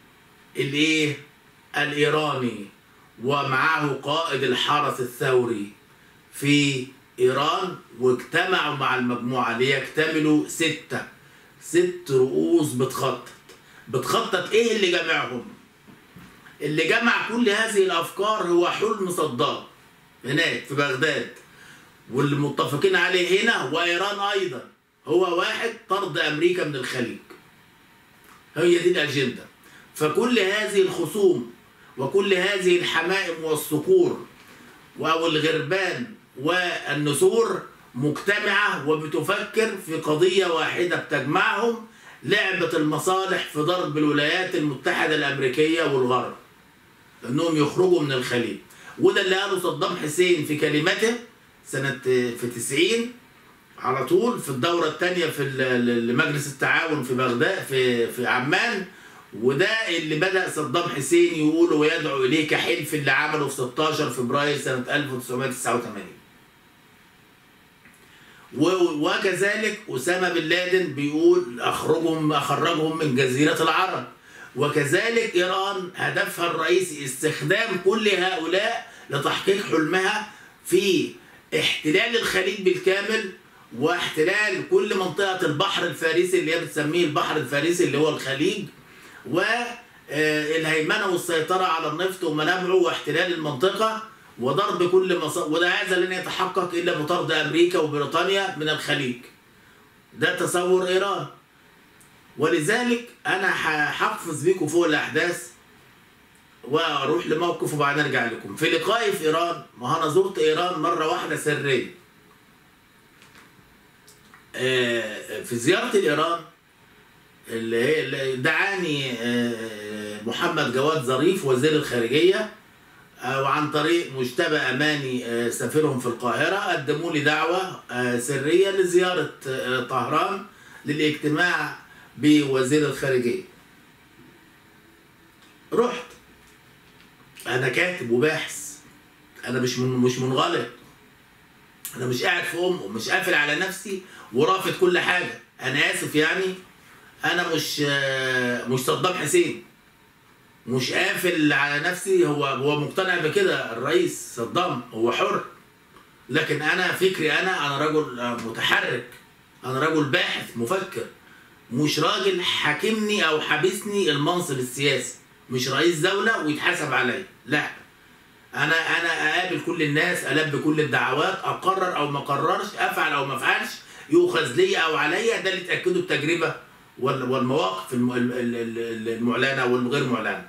الإيراني، ومعه قائد الحرس الثوري في إيران، واجتمعوا مع المجموعة ليكتملوا ست رؤوس بتخطط إيه اللي جمعهم؟ اللي جمع كل هذه الأفكار هو حلم صدام هناك في بغداد، واللي متفقين عليه هنا وإيران أيضا هو واحد: طرد أمريكا من الخليج. هي دي الأجندة. فكل هذه الخصوم وكل هذه الحمائم والصقور أو الغربان والنسور مجتمعة وبتفكر في قضية واحدة بتجمعهم: لعبة المصالح في ضرب الولايات المتحدة الأمريكية والغرب، أنهم يخرجوا من الخليج. وده اللي قاله صدام حسين في كلمته سنة في 90 على طول في الدورة الثانية في لمجلس التعاون في بغداد في عمان. وده اللي بدأ صدام حسين يقول ويدعو إليه كحلف اللي عمله في 16 فبراير سنة 1989. وكذلك أسامة بن لادن بيقول أخرجهم من جزيرة العرب. وكذلك إيران هدفها الرئيسي استخدام كل هؤلاء لتحقيق حلمها في احتلال الخليج بالكامل واحتلال كل منطقة البحر الفارسي اللي هي بتسميه البحر الفارسي اللي هو الخليج، والهيمنة والسيطرة على النفط ومنابعه واحتلال المنطقة وضرب كل وده هذا لن يتحقق إلا بطرد أمريكا وبريطانيا من الخليج. ده تصور إيران. ولذلك أنا هحفظ بيكم فوق الأحداث وأروح لموقف وبعدين أرجع لكم. في لقائي في إيران، ما أنا زرت إيران مرة واحدة سرية. في زيارتي لإيران اللي هي دعاني محمد جواد ظريف وزير الخارجية، وعن طريق مجتبى أماني سفيرهم في القاهرة، قدموا لي دعوة سرية لزيارة طهران للاجتماع بوزير الخارجية. رحت، أنا كاتب وباحث، أنا مش منغلق، أنا مش قاعد في ومش قافل على نفسي ورافض كل حاجة. أنا آسف يعني، أنا مش صدام حسين، مش قافل على نفسي. هو مقتنع بكده الرئيس صدام، هو حر. لكن أنا فكري، أنا رجل متحرك، أنا رجل باحث مفكر، مش راجل حاكمني أو حابسني المنصب السياسي، مش رئيس دولة ويتحاسب عليا، لا. أنا أقابل كل الناس، ألبي كل الدعوات، أقرر أو ما أقررش، أفعل أو ما أفعلش، يؤخذ لي أو عليا. ده اللي تأكده التجربة والمواقف المعلنة والغير معلنة.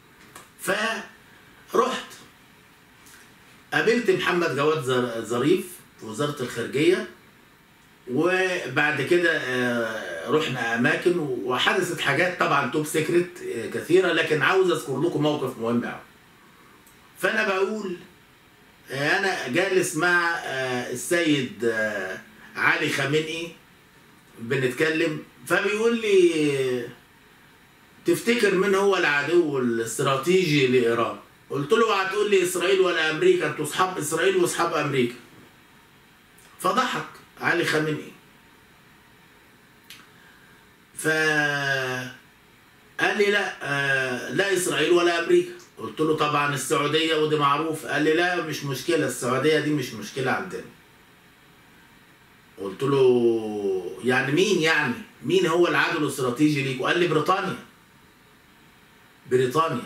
فرحت قابلت محمد جواد ظريف في وزارة الخارجية، وبعد كده رحنا أماكن وحدثت حاجات طبعا توب سيكريت كثيرة، لكن عاوز أذكر لكم موقف مهم أوي. فأنا بقول أنا جالس مع السيد علي خامنئي بنتكلم، فبيقول لي تفتكر من هو العدو الاستراتيجي لإيران؟ قلت له هتقول لي إسرائيل ولا أمريكا؟ أنتوا أصحاب إسرائيل وأصحاب أمريكا. فضحك علي خامنئي. فقال لي لا إسرائيل ولا أمريكا. قلت له طبعا السعودية ودي معروف. قال لي لا مش مشكلة، السعودية دي مش مشكلة عندنا. قلت له يعني مين هو العدو الاستراتيجي ليك؟ وقال لي بريطانيا.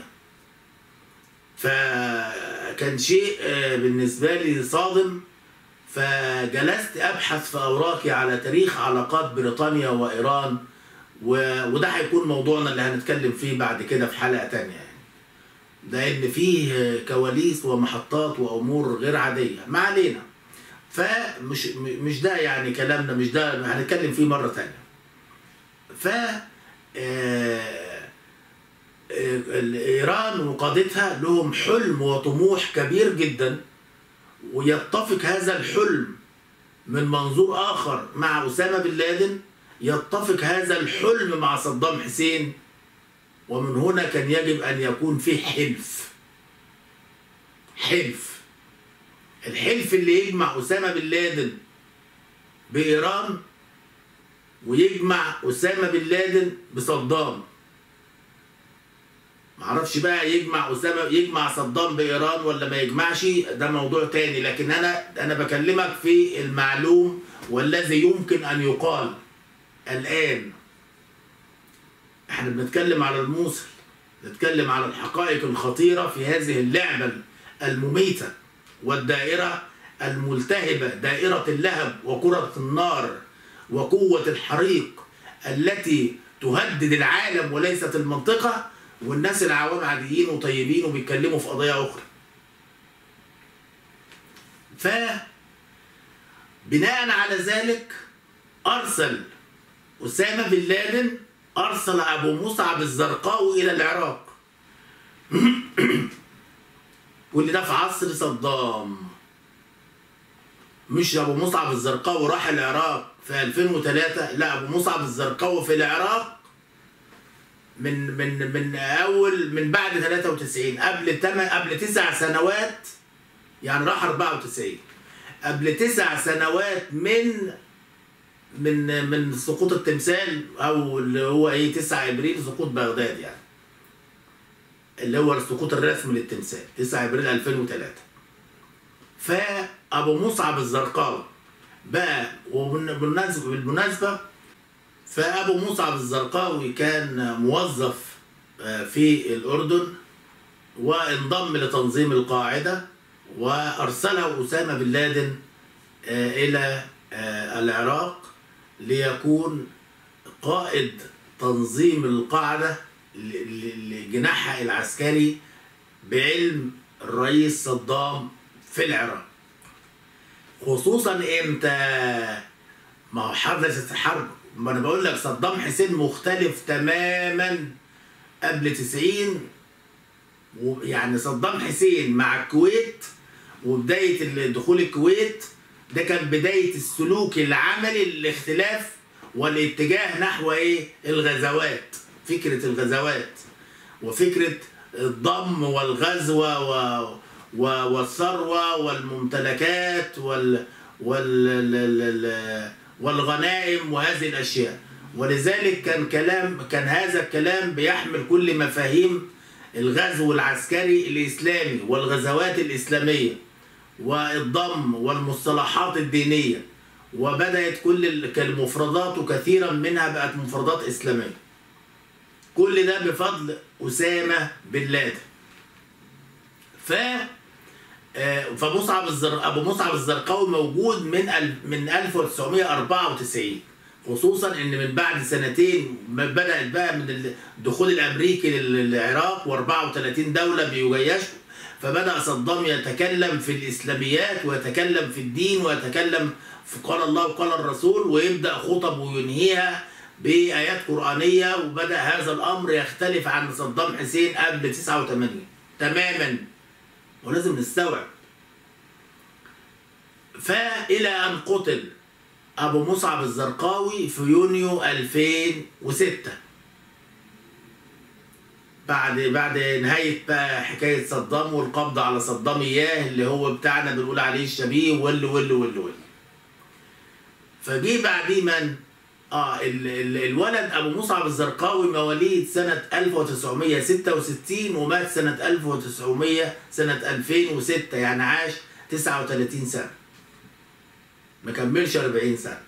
فكان شيء بالنسبة لي صادم. فجلست أبحث في أوراقي على تاريخ علاقات بريطانيا وإيران، وده هيكون موضوعنا اللي هنتكلم فيه بعد كده في حلقة تانية يعني. لأن فيه كواليس ومحطات وأمور غير عادية، ما علينا. فمش ده يعني كلامنا، مش ده هنتكلم فيه مرة تانية. ف إيران وقادتها لهم حلم وطموح كبير جدا، ويتفق هذا الحلم من منظور آخر مع أسامة بن لادن، يتفق هذا الحلم مع صدام حسين. ومن هنا كان يجب أن يكون فيه حلف. الحلف اللي يجمع أسامة بن لادن بإيران ويجمع أسامة بن لادن بصدام. معرفش بقى يجمع صدام بإيران ولا ما يجمعش، ده موضوع تاني. لكن أنا بكلمك في المعلوم والذي يمكن أن يقال الآن. احنا بنتكلم على الموصل، نتكلم على الحقائق الخطيرة في هذه اللعبة المميتة والدائرة الملتهبة، دائرة اللهب وكرة النار وقوة الحريق التي تهدد العالم وليست المنطقة، والناس العوام عاديين وطيبين وبيتكلموا في قضايا أخرى. فبناء على ذلك أرسل أسامة بن لادن، أرسل أبو مصعب الزرقاوي إلى العراق. واللي ده في عصر صدام. مش أبو مصعب الزرقاوي راح العراق في 2003، لا، أبو مصعب الزرقاوي في العراق من بعد 93، قبل 9 سنوات، يعني راح 94، قبل 9 سنوات من سقوط التمثال، او اللي هو 9 ابريل سقوط بغداد، يعني اللي هو السقوط الرسمي للتمثال 9 ابريل 2003. فابو مصعب الزرقاوي بقى بالمناسبة فأبو مصعب الزرقاوي كان موظف في الأردن، وانضم لتنظيم القاعدة، وأرسله أسامة بن لادن إلى العراق ليكون قائد تنظيم القاعدة لجناحها العسكري بعلم الرئيس صدام في العراق. خصوصا امتى؟ ما هو حدثت الحرب، ما انا بقول لك صدام حسين مختلف تماما قبل 90. يعني صدام حسين مع الكويت وبداية دخول الكويت ده كان بداية السلوك العملي للاختلاف والاتجاه نحو الغزوات، فكرة الغزوات وفكرة الضم والغزو والثروة والممتلكات والغنائم وهذه الأشياء. ولذلك كان هذا الكلام بيحمل كل مفاهيم الغزو العسكري الإسلامي والغزوات الإسلامية والضم والمصطلحات الدينية، وبدأت كل المفردات وكثيرا منها بقت مفردات إسلامية. كل ده بفضل أسامة بن لادن. أبو مصعب الزرقاوي موجود من 1994، خصوصا ان من بعد سنتين بدأت بقى من الدخول الامريكي للعراق و34 دولة بيجيشوا، فبدأ صدام يتكلم في الاسلاميات ويتكلم في الدين ويتكلم في قال الله وقال الرسول، ويبدأ خطب وينهيها بآيات قرآنية. وبدأ هذا الأمر يختلف عن صدام حسين قبل 89 تماما، ولازم نستوعب. فإلى أن قتل أبو مصعب الزرقاوي في يونيو 2006 بعد نهاية بقى حكاية صدام والقبض على صدام إياه اللي هو بتاعنا بنقول عليه الشبيه واللي فجي بعديه من؟ الولد أبو مصعب الزرقاوي مواليد سنة 1966 ومات سنة 2006، يعني عاش 39 سنة، ما كملش 40 سنة.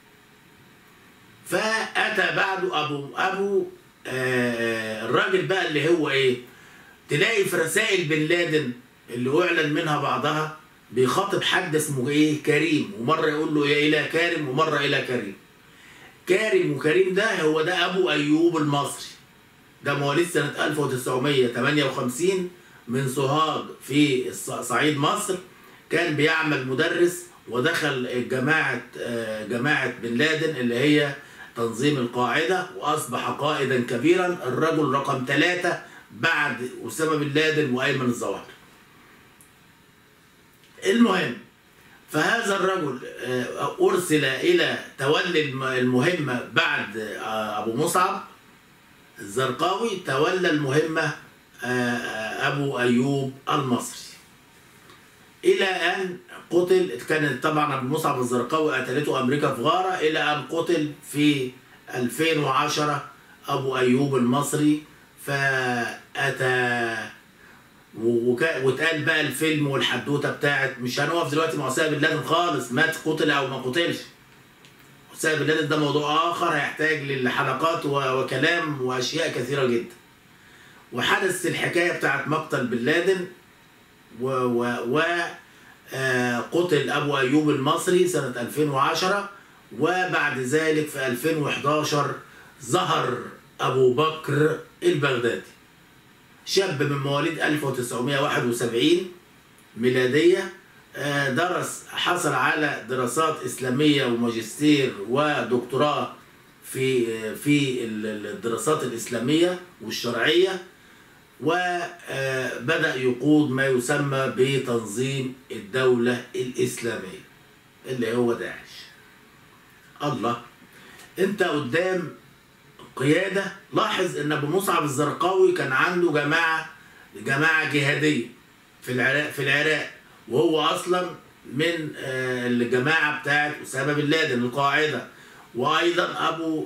فأتى بعده أبو الراجل بقى اللي هو تلاقي في رسائل بن لادن اللي أعلن منها بعضها بيخاطب حد اسمه كريم، ومرة يقول له يا إلى كارم ومرة إلى كريم. كارم وكريم ده هو ده أبو أيوب المصري، ده مواليد سنة 1958 من سوهاج في صعيد مصر. كان بيعمل مدرس ودخل جماعة بن لادن اللي هي تنظيم القاعدة، وأصبح قائدا كبيرا، الرجل رقم 3 بعد أسامة بن لادن وأيمن الظواهري. المهم، فهذا الرجل أرسل إلى تولي المهمة بعد أبو مصعب الزرقاوي، تولى المهمة أبو أيوب المصري إلى أن قتل. كانت طبعا أبو مصعب الزرقاوي قتلته أمريكا في غارة، إلى أن قتل في 2010 أبو أيوب المصري. فأتى واتقال بقى الفيلم والحدوته بتاعت، مش هنقف دلوقتي مع أسامة بن لادن خالص، مات قتل أو ما قتلش. أسامة بن لادن ده موضوع آخر هيحتاج لحلقات وكلام وأشياء كثيرة جدا. وحدث الحكاية بتاعت مقتل بن لادن قتل أبو أيوب المصري سنة 2010، وبعد ذلك في 2011 ظهر أبو بكر البغدادي، شاب من مواليد 1971 ميلادية، حصل على دراسات إسلامية وماجستير ودكتوراه في الدراسات الإسلامية والشرعية، وبدأ يقود ما يسمى بتنظيم الدولة الإسلامية اللي هو داعش. الله، انت قدام قيادة. لاحظ ان ابو مصعب الزرقاوي كان عنده جماعة جهادية في العراق، وهو اصلا من الجماعة بتاعت أسامة بن لادن القاعدة. وايضا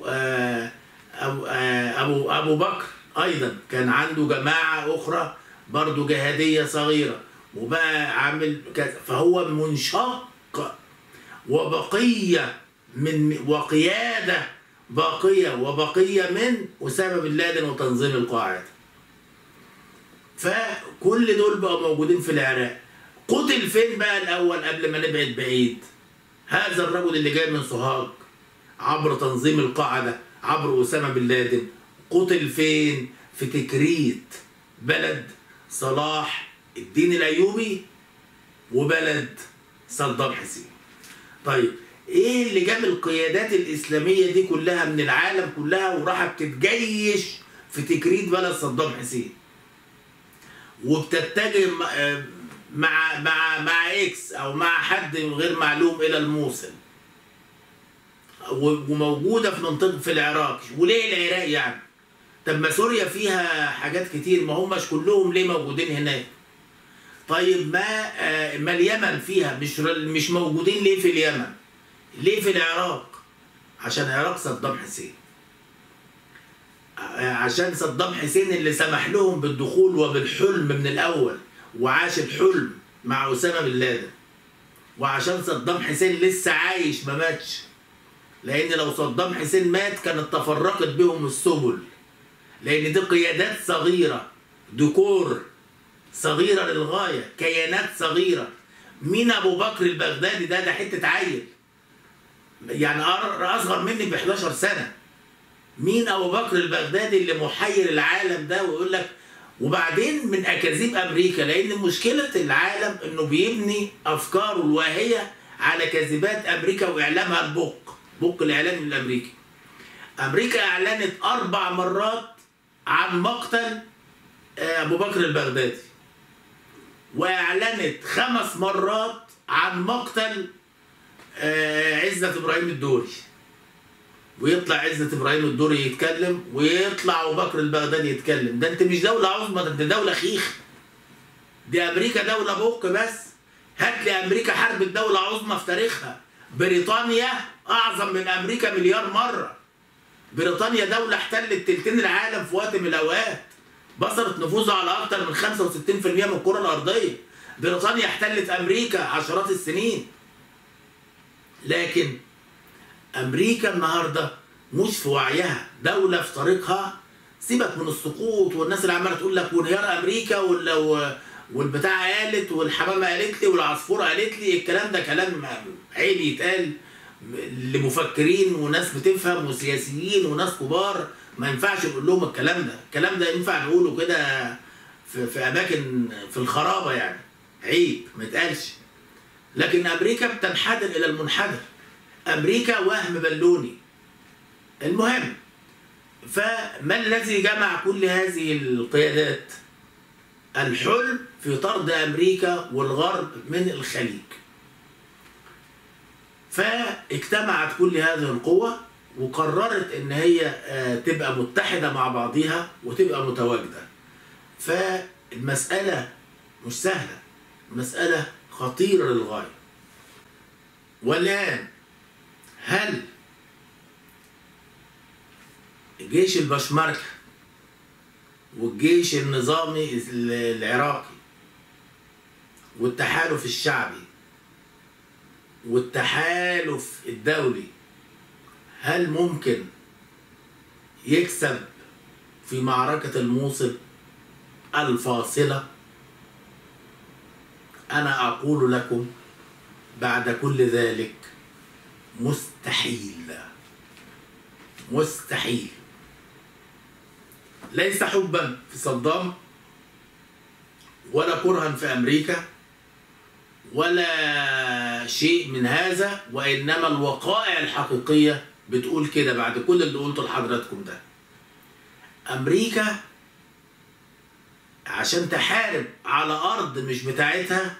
ابو بكر ايضا كان عنده جماعة اخرى برضو جهادية صغيرة، وبقى عامل كذا. فهو منشق وبقية وقيادة باقية وبقية من أسامة بن لادن وتنظيم القاعدة. فكل دول بقوا موجودين في العراق. قتل فين بقى الأول قبل ما نبعد بعيد؟ هذا الرجل اللي جاي من سوهاج عبر تنظيم القاعدة عبر أسامة بن لادن، قتل فين؟ في تكريت، بلد صلاح الدين الأيوبي وبلد صدام حسين. طيب ايه اللي جاب القيادات الإسلامية دي كلها من العالم كلها وراحت تتجيش في تكريت بلد صدام حسين وبتتجه مع اكس او مع حد غير معلوم الى الموصل وموجوده في منطقه في العراق؟ وليه العراق يعني؟ طب ما فيها حاجات كتير، ما هماش كلهم ليه موجودين هناك؟ طيب ما اليمن فيها مش موجودين ليه في اليمن؟ ليه في العراق؟ عشان العراق صدام حسين، عشان صدام حسين اللي سمح لهم بالدخول وبالحلم من الأول وعاش الحلم مع أسامة بن لادن، وعشان صدام حسين لسه عايش ما ماتش، لأن لو صدام حسين مات كانت تفرقت بهم السبل، لأن دي قيادات صغيرة، ديكور صغيرة للغاية، كيانات صغيرة. مين أبو بكر البغدادي ده حتة عيل يعني أصغر مني ب 11 سنة. مين أبو بكر البغدادي اللي محير العالم ده ويقول لك؟ وبعدين من أكاذيب أمريكا، لأن مشكلة العالم إنه بيبني أفكاره الواهية على كذبات أمريكا وإعلامها بق الإعلام الأمريكي. أمريكا أعلنت 4 مرات عن مقتل أبو بكر البغدادي، وأعلنت 5 مرات عن مقتل عزت إبراهيم الدوري. ويطلع عزت إبراهيم الدوري يتكلم ويطلع أبو بكر البغدادي يتكلم. ده أنت مش دولة عظمى، ده أنت دولة خيخ. دي أمريكا دولة بق بس. هات لي أمريكا حربت دولة عظمى في تاريخها. بريطانيا أعظم من أمريكا مليار مرة. بريطانيا دولة احتلت تلتين العالم في وقت من الأوقات، بصرت نفوذها على أكثر من 65% من الكرة الأرضية. بريطانيا احتلت أمريكا عشرات السنين. لكن أمريكا النهارده مش في وعيها، دولة في طريقها. سيبك من السقوط والناس اللي عمالة تقول لك وانهيار أمريكا والبتاع قالت والحمامة قالت لي والعصفورة قالت لي. الكلام ده كلام عيب يتقال لمفكرين وناس بتفهم وسياسيين وناس كبار، ما ينفعش نقول لهم الكلام ده. الكلام ده ينفع نقوله كده في أماكن في الخرابة يعني، عيب ما يتقالش. لكن أمريكا بتنحدر إلى المنحدر. أمريكا وهم بالوني. المهم، فما الذي جمع كل هذه القيادات؟ الحلم في طرد أمريكا والغرب من الخليج. فاجتمعت كل هذه القوى وقررت إن هي تبقى متحدة مع بعضها وتبقى متواجدة. فالمسألة مش سهلة، مسألة خطيرة للغاية. والآن هل جيش البشمركة والجيش النظامي العراقي والتحالف الشعبي والتحالف الدولي هل ممكن يكسب في معركة الموصل الفاصلة؟ أنا أقول لكم بعد كل ذلك مستحيل. مستحيل. ليس حبا في صدام ولا كرها في أمريكا ولا شيء من هذا، وإنما الوقائع الحقيقية بتقول كده. بعد كل اللي قلته لحضراتكم ده، أمريكا عشان تحارب على أرض مش بتاعتها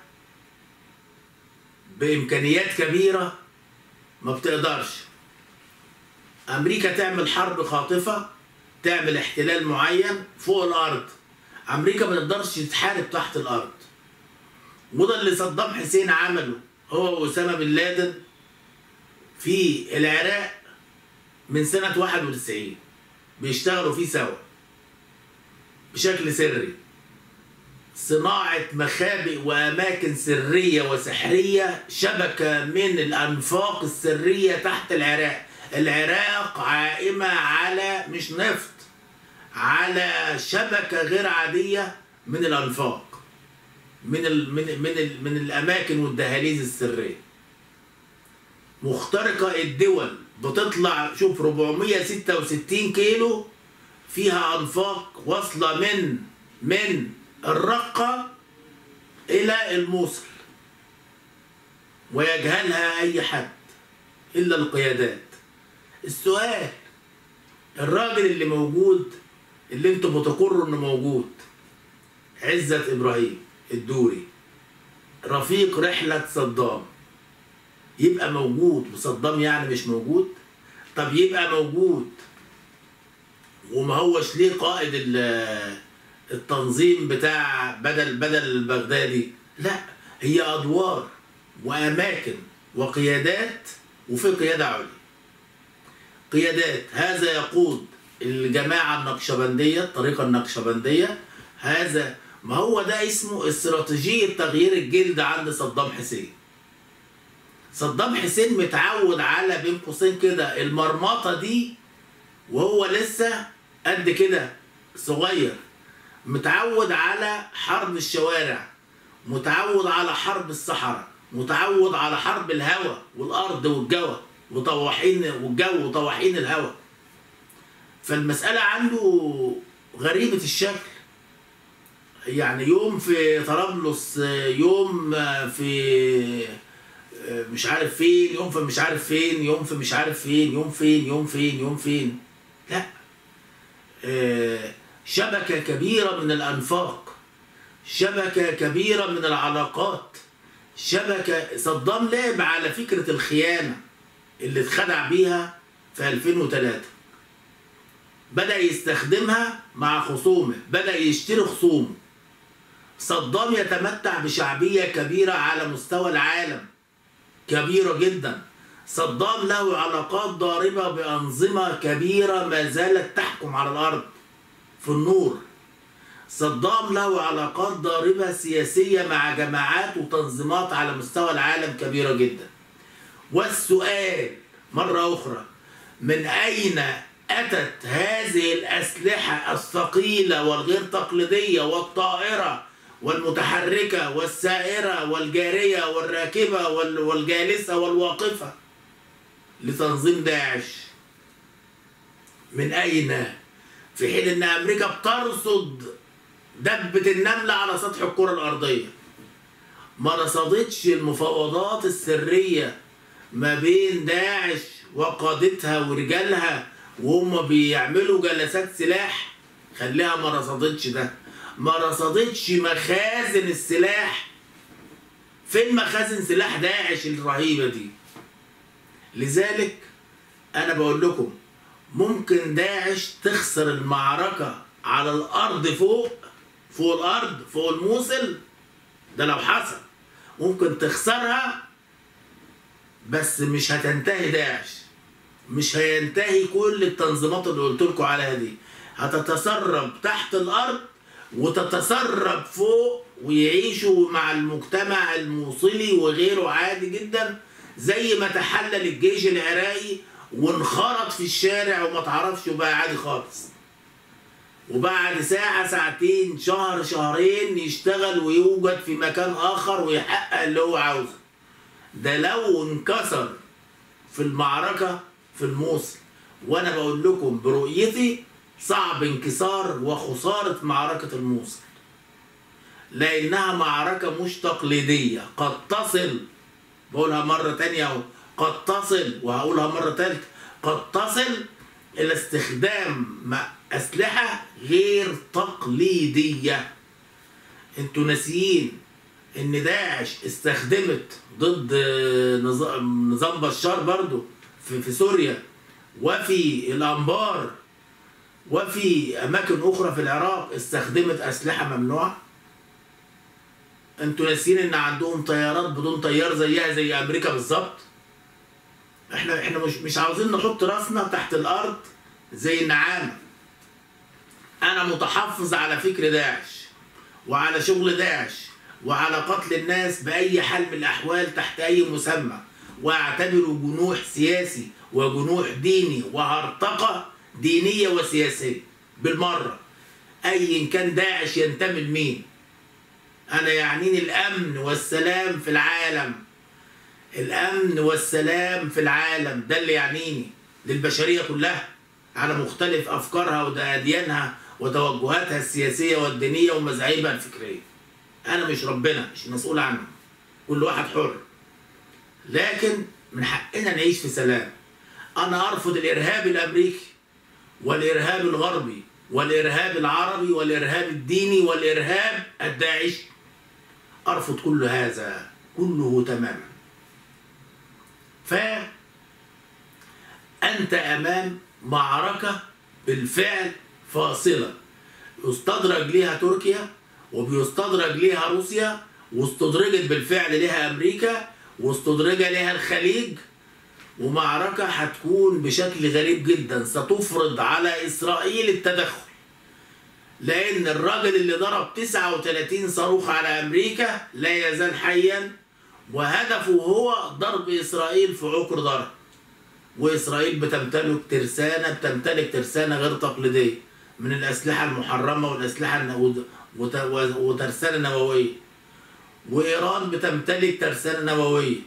بإمكانيات كبيرة ما بتقدرش. أمريكا تعمل حرب خاطفة، تعمل احتلال معين فوق الأرض. أمريكا ما تقدرش تحارب تحت الأرض. وده اللي صدام حسين عمله هو وأسامة بن لادن في العراق من سنة 91، بيشتغلوا فيه سوا بشكل سري. صناعة مخابئ وأماكن سرية وسحرية، شبكة من الأنفاق السرية تحت العراق. العراق عائمة على مش نفط، على شبكة غير عادية من الأنفاق، من الأماكن والدهاليز السرية، مخترقة الدول. بتطلع شوف 466 كيلو فيها أنفاق واصلة من الرقة إلى الموصل، ويجهلها أي حد إلا القيادات. السؤال، الراجل اللي موجود اللي انتوا بتقروا انه موجود، عزت إبراهيم الدوري، رفيق رحلة صدام، يبقى موجود وصدام يعني مش موجود؟ طب يبقى موجود وما هوش ليه قائد التنظيم بتاع بدل البغدادي؟ لا، هي أدوار وأماكن وقيادات، وفي قيادة عليا. قيادات، هذا يقود الجماعة النقشبندية، الطريقة النقشبندية، هذا ما هو ده اسمه استراتيجية تغيير الجلد عند صدام حسين. صدام حسين متعود على بين قوسين كده المرمطة دي وهو لسه قد كده صغير، متعود على حرب الشوارع، متعود على حرب الصحراء، متعود على حرب الهواء والأرض والجو وطواحين والجو وطواحين الهواء. فالمسألة عنده غريبة الشكل، يعني يوم في طرابلس، يوم في مش عارف فين، يوم في مش عارف فين، يوم في مش عارف فين، يوم فين يوم فين يوم فين. لا، شبكة كبيرة من الأنفاق، شبكة كبيرة من العلاقات، شبكة. صدام لعب على فكرة الخيانة اللي اتخدع بيها في 2003، بدأ يستخدمها مع خصومه، بدأ يشتري خصومه. صدام يتمتع بشعبية كبيرة على مستوى العالم، كبيرة جدا. صدام له علاقات ضاربة بأنظمة كبيرة ما زالت تحكم على الأرض في النور. صدام له علاقات ضاربة سياسية مع جماعات وتنظيمات على مستوى العالم كبيرة جدا. والسؤال مرة أخرى، من أين أتت هذه الأسلحة الثقيلة والغير تقليدية والطائرة والمتحركة والسائرة والجارية والراكبة والجالسة والواقفة لتنظيم داعش؟ من أين؟ في حين أن أمريكا بترصد دبة النملة على سطح الكرة الأرضية. ما رصدتش المفاوضات السرية ما بين داعش وقادتها ورجالها وهم بيعملوا جلسات سلاح. خليها ما رصدتش ده. ما رصدتش مخازن السلاح. فين مخازن سلاح داعش الرهيبة دي؟ لذلك أنا بقول لكم ممكن داعش تخسر المعركة على الأرض فوق الأرض، فوق الموصل. ده لو حصل ممكن تخسرها، بس مش هتنتهي داعش، مش هينتهي كل التنظيمات اللي قلت لكم عليها دي. هتتسرب تحت الأرض وتتسرب فوق ويعيشوا مع المجتمع الموصلي وغيره عادي جدا، زي ما تحلل الجيش العراقي وانخرط في الشارع وما تعرفش وبقى عادي خالص، وبعد ساعة ساعتين شهر شهرين يشتغل ويوجد في مكان آخر ويحقق اللي هو عاوزه. ده لو انكسر في المعركة في الموصل. وأنا بقول لكم برؤيتي صعب انكسار وخسارة معركة الموصل، لأنها معركة مش تقليدية. قد تصل، بقولها مرة تانية، قد تصل، وهقولها مرة تالتة، قد تصل إلى استخدام أسلحة غير تقليدية. انتوا ناسيين إن داعش استخدمت ضد نظام بشار برضو في سوريا وفي الأنبار وفي أماكن أخرى في العراق استخدمت أسلحة ممنوعة. انتوا ناسيين إن عندهم طيارات بدون طيار زيها زي أمريكا بالظبط. احنا مش عاوزين نحط راسنا تحت الأرض زي النعامة. أنا متحفظ على فكر داعش وعلى شغل داعش وعلى قتل الناس بأي حال من الأحوال تحت أي مسمى، واعتبره جنوح سياسي وجنوح ديني وهرطقة دينية وسياسية بالمرة، أي كان داعش ينتمي لمين. أنا يعنيني الأمن والسلام في العالم، الأمن والسلام في العالم، ده اللي يعنيني للبشرية كلها على مختلف أفكارها وأديانها وتوجهاتها السياسية والدينية ومذاهبها الفكرية. أنا مش ربنا، مش مسؤول عنه، كل واحد حر، لكن من حقنا نعيش في سلام. أنا أرفض الإرهاب الأمريكي والإرهاب الغربي والإرهاب العربي والإرهاب الديني والإرهاب الداعشي، أرفض كل هذا كله تماما. فأنت أمام معركة بالفعل فاصلة، يستدرج ليها تركيا وبيستدرج ليها روسيا، واستدرجت بالفعل ليها أمريكا، واستدرج ليها الخليج، ومعركة هتكون بشكل غريب جدا ستفرض على إسرائيل التدخل، لأن الراجل اللي ضرب 39 صاروخ على أمريكا لا يزال حيا، وهدفه هو ضرب إسرائيل في عقر ضرب. وإسرائيل بتمتلك ترسانة غير تقليدية من الأسلحة المحرمة والأسلحة وترسانة نووية، وإيران بتمتلك ترسانة نووية،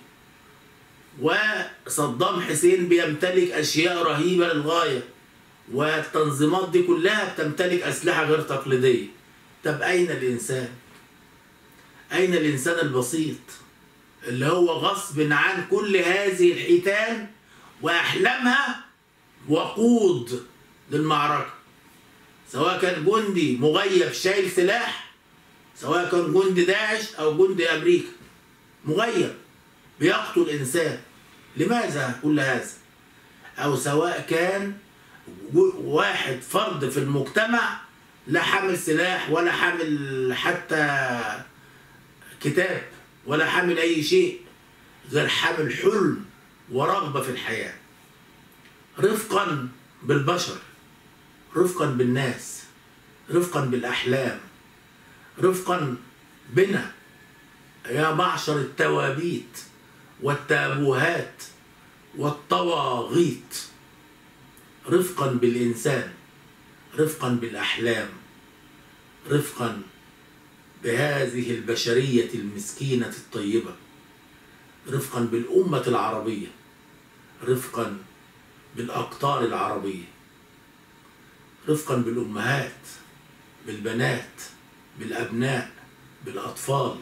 وصدام حسين بيمتلك أشياء رهيبة للغاية، والتنظيمات دي كلها بتمتلك أسلحة غير تقليدية. طب أين الإنسان؟ أين الإنسان البسيط اللي هو غصب عن كل هذه الحيتان وأحلامها وقود للمعركة، سواء كان جندي مغيب شايل سلاح، سواء كان جندي داعش أو جندي أمريكا مغيب بيقتل إنسان، لماذا كل هذا؟ أو سواء كان واحد فرد في المجتمع لا حامل سلاح ولا حامل حتى كتاب ولا حامل أي شيء غير حامل حلم ورغبة في الحياة، رفقا بالبشر، رفقا بالناس، رفقا بالأحلام، رفقا بنا يا معشر التوابيت والتابوهات والطواغيت، رفقا بالإنسان، رفقا بالأحلام، رفقا بهذه البشرية المسكينة الطيبة، رفقا بالأمة العربية، رفقا بالأقطار العربية، رفقا بالأمهات، بالبنات، بالأبناء، بالأطفال.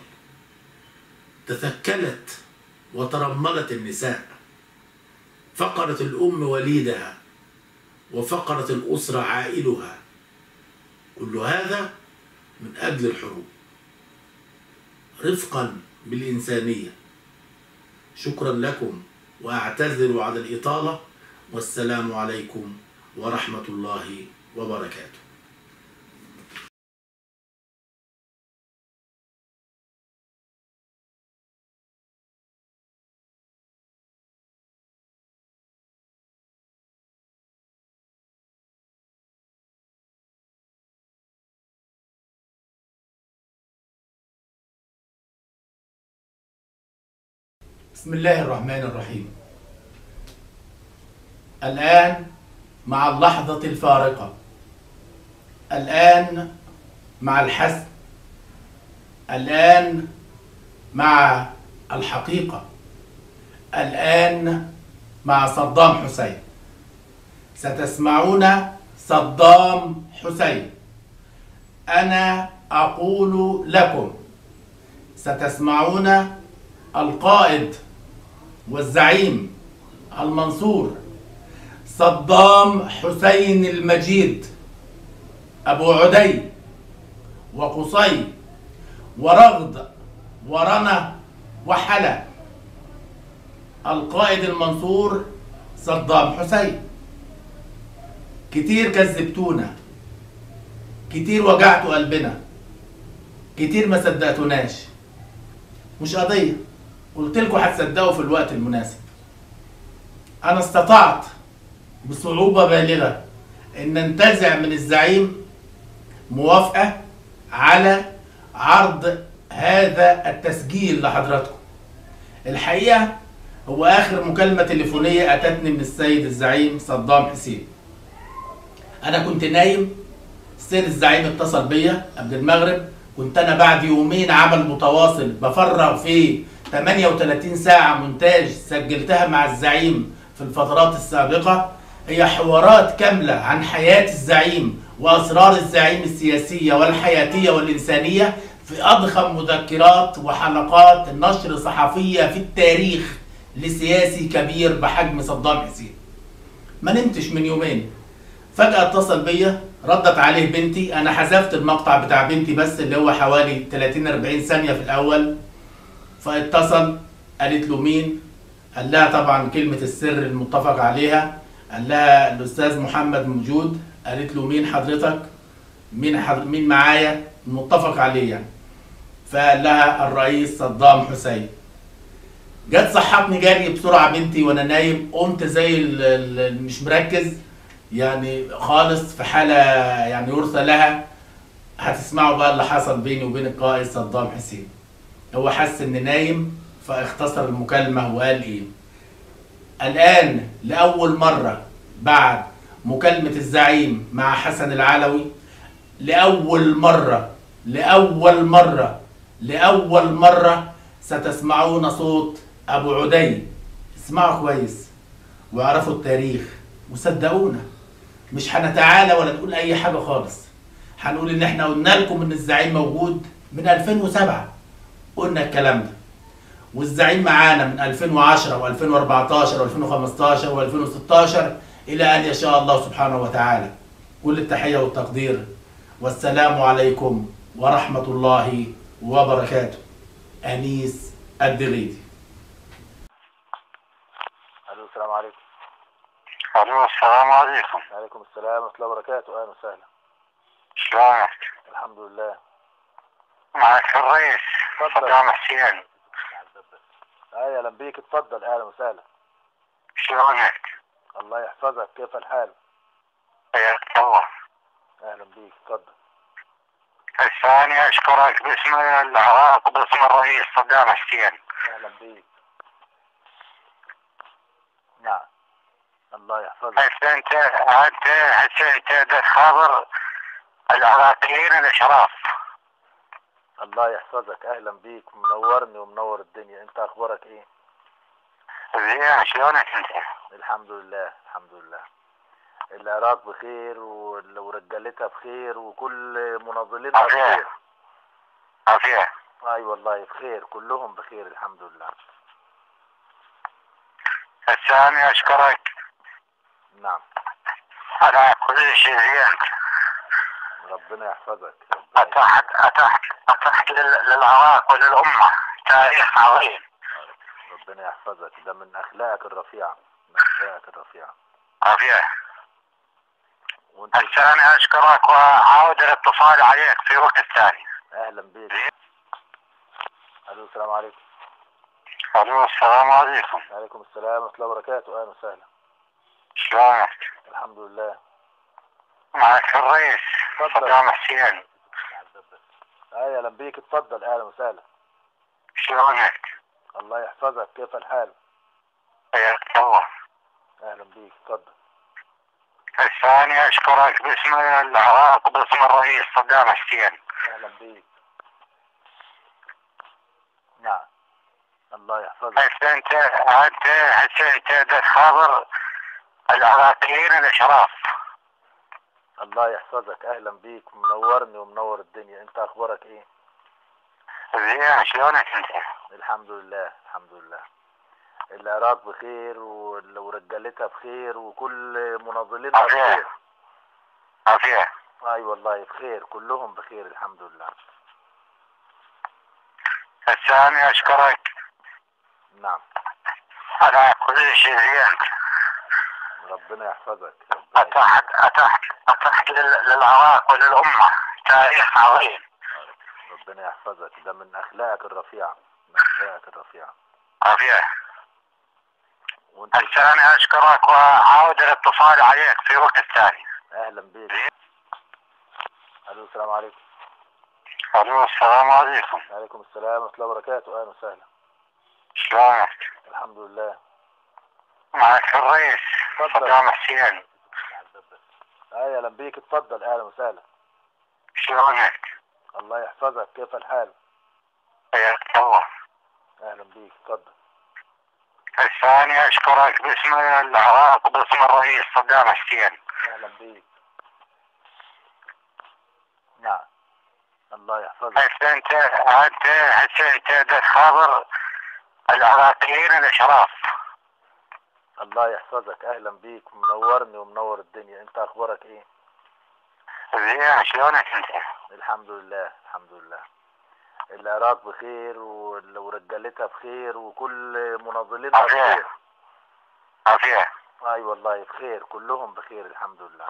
تثكلت وترملت النساء، فقرت الأم وليدها وفقرت الأسرة عائلها، كل هذا من أجل الحروب، رفقا بالإنسانية. شكرا لكم وأعتذر على الإطالة، والسلام عليكم ورحمة الله وبركاته. بسم الله الرحمن الرحيم. الآن مع اللحظة الفارقة، الآن مع الحسم، الآن مع الحقيقة، الآن مع صدام حسين. ستسمعون صدام حسين، أنا أقول لكم ستسمعون القائد والزعيم المنصور صدام حسين المجيد أبو عدي وقصي ورغد ورنا وحلا، القائد المنصور صدام حسين. كتير كذبتونا، كتير وجعتوا قلبنا، كتير ما صدقتوناش، مش قضية، قلت لكم هتصدقوا في الوقت المناسب. أنا استطعت بصعوبة بالغة أن ننتزع من الزعيم موافقة على عرض هذا التسجيل لحضراتكم. الحقيقة هو آخر مكالمة تليفونية أتتني من السيد الزعيم صدام حسين. أنا كنت نايم، السيد الزعيم اتصل بيا قبل المغرب، كنت أنا بعد يومين عمل متواصل بفرغ فيه 38 ساعة مونتاج سجلتها مع الزعيم في الفترات السابقة، هي حوارات كاملة عن حياة الزعيم وأسرار الزعيم السياسية والحياتية والإنسانية في أضخم مذكرات وحلقات نشر صحفية في التاريخ لسياسي كبير بحجم صدام حسين. ما نمتش من يومين، فجأة اتصل بيا، ردت عليه بنتي، أنا حذفت المقطع بتاع بنتي بس اللي هو حوالي 30-40 ثانية في الأول. فاتصل، قالت له مين؟ قال لها طبعا كلمة السر المتفق عليها، قال لها الأستاذ محمد موجود. قالت له مين حضرتك؟ مين معايا؟ المتفق عليه يعني. فقال لها الرئيس صدام حسين. جت صحتني جري بسرعة بنتي وأنا نايم، قمت زي مش مركز يعني خالص، في حالة يعني يرثى لها. هتسمعوا بقى اللي حصل بيني وبين القائد صدام حسين. هو حس إني نايم فاختصر المكالمة وقال إيه؟ الآن لأول مرة بعد مكالمة الزعيم مع حسن العلوي، لأول مرة ستسمعون صوت أبو عدي. اسمعوا كويس واعرفوا التاريخ وصدقونا، مش هنتعالى ولا نقول أي حاجة خالص. هنقول إن إحنا قلنا لكم إن الزعيم موجود من 2007، قلنا الكلام ده، والزعيم معانا من 2010 و2014 و2015 و2016 إلى أن يشاء الله سبحانه وتعالى. كل التحية والتقدير، والسلام عليكم ورحمة الله وبركاته. أنيس الدغيدي. الو السلام عليكم. الو السلام عليكم. وعليكم السلام ورحمة الله وبركاته. اهلا وسهلا. شلونك؟ الحمد لله. معك الرئيس صدام حسين. اهلا بيك، اتفضل. اهلا وسهلا. شلونك؟ الله يحفظك، كيف الحال؟ حياك الله. اهلا بيك، اتفضل. الثاني اشكرك باسم العراق وباسم الرئيس صدام حسين. اهلا بيك. نعم. الله يحفظك. هسه انت تخابر العراقيين الاشراف. الله يحفظك، اهلا بيك، منورني ومنور الدنيا. انت اخبارك ايه؟ زين، شلونك انت؟ الحمد لله الحمد لله. العراق بخير ورجالتها بخير وكل مناضلينها بخير. عافية. اي والله بخير، كلهم بخير الحمد لله. الثاني اشكرك. نعم. على كل شيء زين. ربنا يحفظك. اتحت للعراق وللامة تاريخ عظيم. ربنا يحفظك، ده من اخلاقك الرفيعة، من اخلاقك الرفيعة. عافية. الثاني اشكرك وعاود الاتصال عليك في وقت ثاني. اهلا بيك. الو السلام عليكم. الو السلام عليكم. وعليكم السلام ورحمة الله وبركاته. اهلا وسهلا. شلونك؟ الحمد لله. معك الرئيس صدام حسين. اهلا بيك، اتفضل. اهلا وسهلا. شلونك؟ الله يحفظك، كيف الحال؟ حياك الله. اهلا بيك، اتفضل. الثاني اشكرك باسم العراق وباسم الرئيس صدام حسين. اهلا بيك. نعم. الله يحفظك. هسه انت تخابر العراقيين الاشراف. الله يحفظك، اهلا بيك، منورني ومنور الدنيا. انت اخبارك ايه؟ زين، شلونك انت؟ الحمد لله الحمد لله. العراق بخير ورجالتها بخير وكل مناضلينها بخير. عافية. اي والله بخير، كلهم بخير الحمد لله. الثاني اشكرك. نعم. على كل شيء زين. ربنا يحفظك. اتحت للعراق وللامة تاريخ عظيم. ربنا يحفظك، ده من اخلاقك الرفيعة، من اخلاقك الرفيعة. عافية. الثاني اشكرك وعاود الاتصال عليك في وقت ثاني. اهلا بيك. الو السلام عليكم. الو السلام عليكم. وعليكم السلام ورحمة الله وبركاته. أهلا وسهلا. شلونك؟ الحمد لله. معك الرئيس صدام حسين. أهلا بيك، اتفضل. أهلا وسهلا. شلونك؟ الله يحفظك، كيف الحال؟ حياك الله. أهلا بيك، اتفضل. الثاني أشكرك باسم العراق وباسم الرئيس صدام حسين. أهلا بيك. نعم. الله يحفظك. هسه انت تخابر العراقيين الاشراف. الله يحفظك، اهلا بيك، منورني ومنور الدنيا. انت اخبارك ايه؟ زين، شلونك انت؟ الحمد لله الحمد لله. العراق بخير ورجالتها بخير وكل مناضلينها بخير. عافية. اي والله بخير، كلهم بخير الحمد لله.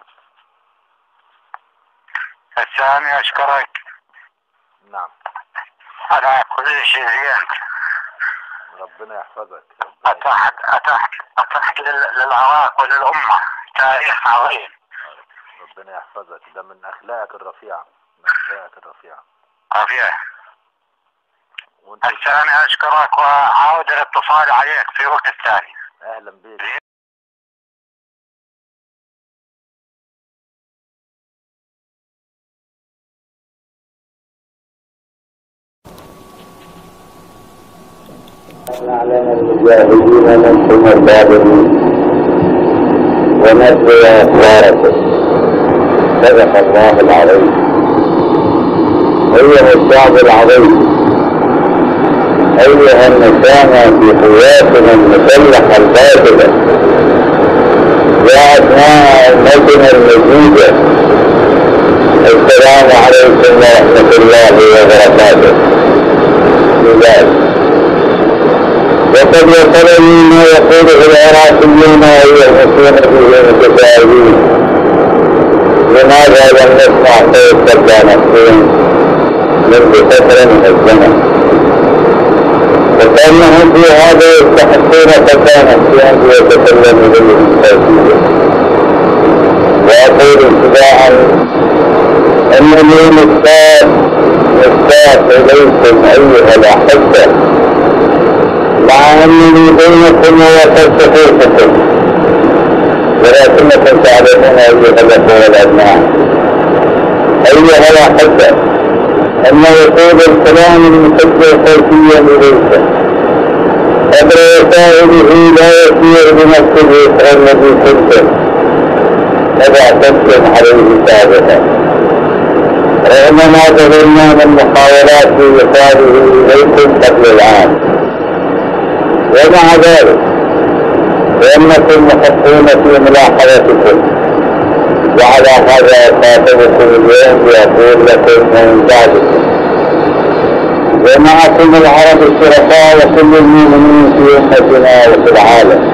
الثاني اشكرك. نعم. على كل شيء زين. ربنا يحفظك. اتحت للعراق وللأمة تاريخ عظيم. ربنا يحفظك، ده من اخلاقك الرفيعة، من اخلاقك الرفيعة. عافية. الثاني اشكرك وعاود الاتصال عليك في وقت ثاني. اهلا بيك. نعلم المجاهدين منكم الباطلين ونتلو أخباركم. صدق الله العظيم. أيها الشعب العظيم، أيها النسامى في قواتنا المسلحة الباطلة، يا أبناء أمتنا المجيدة، السلام عليكم ورحمة الله وبركاته. وقد وصلني ما يقوله العراقيون ويهمسون به متفائلين. لماذا لم نسمع صوت صدام حسين منذ فترة من الزمن؟ وكأنهم في هذا يستحقون صدام حسين ليتكلموا به تأكيدا. وأقول ابتداء أنني مشتاق إليكم أيها الأحبة، مع أنني بينكم ووسط صفوفكم، ولكنكم تعلمون أيها الأخوة والأبناء أيها الأحبة أن وصول الكلام المسجل صوتيا إليكم عبر وسائله لا يسير بنفس الوسع الذي كنتم اعتدتم عليه سابقا، رغم ما ظهرنا من محاولات إيصاله إليكم قبل العام. ومع ذلك فإنكم محقون في ملاحظتكم، وعلى هذا أخاطبكم اليوم لأقول لكم من بعدكم ومعكم العرب الشرفاء وكل المؤمنين في أمتنا وفي العالم.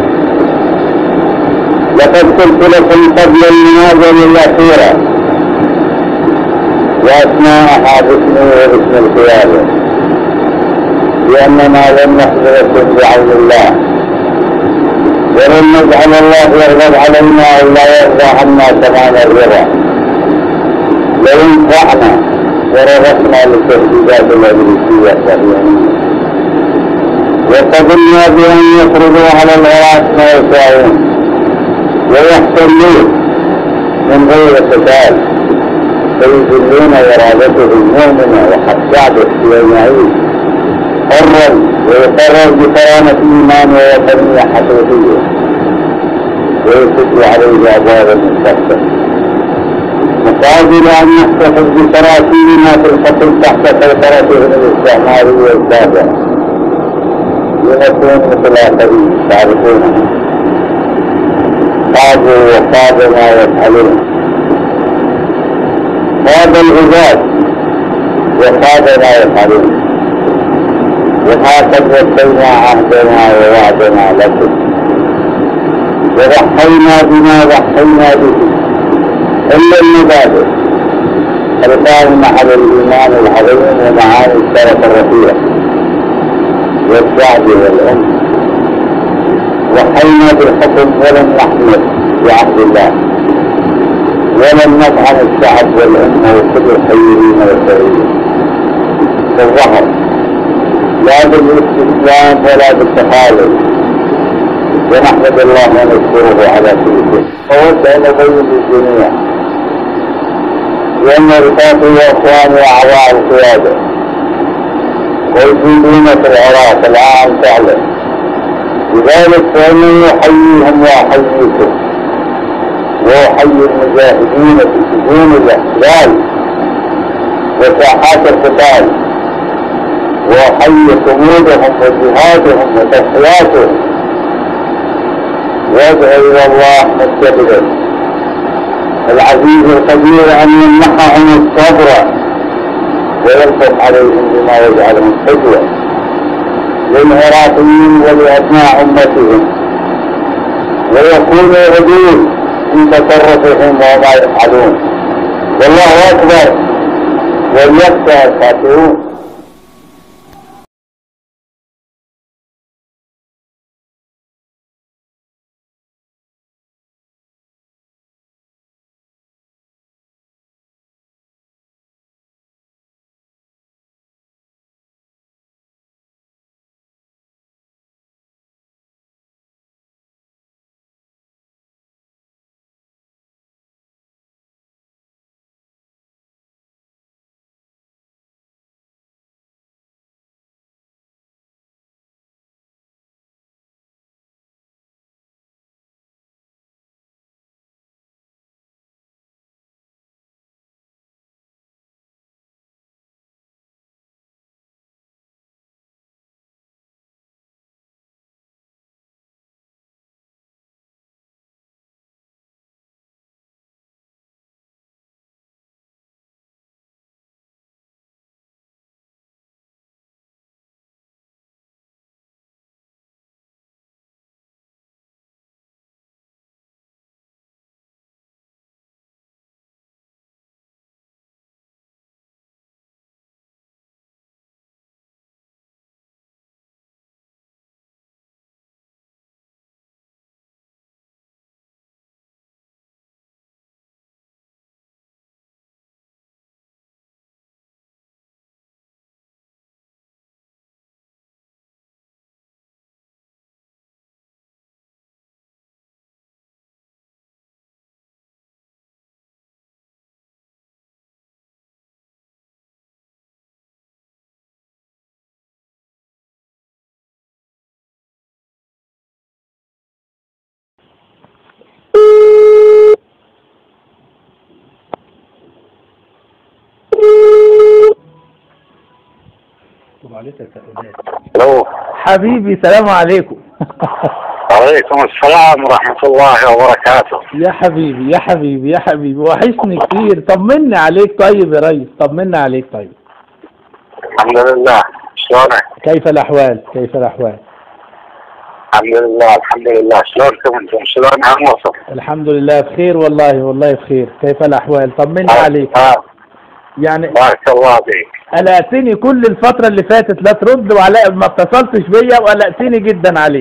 لقد قلت لكم قبل المنازل الأخيرة وأثناءها باسمي وباسم القيادة بأننا لن نخذلكم بعون الله، ولن نجعل الله يغضب علينا أو لا يرضى عنا تمام الرضا لو انفعنا ورغبنا للتهديدات الأمريكية الصهيونية وقبلنا بأن يفرضوا على العراق ما يشاءون ويحتلون من غير قتال، فيذلون إرادته المؤمنة وحق شعبه في أن يعيش حرا ويقرر بكرامة إيمان ووطنية حقيقية، ويسد عليه أبواب المستقبل مقابل أن يحتفظ بكراسينا في الحكم تحت سيطرتهم الاستعمارية السابقة لنكون مثل آخرين تعرفونها خاضوا وخاضوا ما يفعلون. خاض العباد وخاض ما يفعلون، وهكذا وفينا عهدنا ووعدنا لكم وضحينا بما ضحينا به إلا المبادئ القائمة على الإيمان العظيم ومعاني الشرف الرفيع والشعب والأمة. ضحينا بالحكم ولم نحمل بعهد الله، النفع عن الشعب والأمة وكل الخيرين والخيرين بالظهر لا بالاستسلام ولا بالتخاذل، ونحمد الله ونشكره على كل شيء. أود أن أبين للجميع بأن رفاقي وإخواني أعضاء القيادة موجودين في العراق الآن فعلا، لذلك فإني أحييهم وأحييكم وأحيي المجاهدين في سجون الاحتلال وساحات القتال، وأحيي صمودهم وجهادهم وتضحياتهم، وأدعو إلى الله مستقبلا العزيز القدير أن يمنحهم الصبر ويلطف عليهم بما يجعلهم حجة للعراقيين ولأبناء أمتهم، ويكونوا حدود في تصرفهم وما يفعلون. والله أكبر وليخشى الخاسرون. الو حبيبي، سلام عليكم. وعليكم السلام ورحمة الله وبركاته. يا حبيبي يا حبيبي يا حبيبي، وحشني كتير. طمني عليك طيب يا ريس، طمني عليك طيب. الحمد لله، شلونك؟ كيف الأحوال؟ كيف الأحوال؟ الحمد لله الحمد لله، شلونكم انتم؟ شلون هالموسم؟ الحمد لله بخير، والله بخير. كيف الأحوال؟ طمني عليك. يعني بارك الله فيك. قلقتني كل الفترة اللي فاتت، لا ترد وعلى ما اتصلتش بيا، وقلقتني جدا عليك.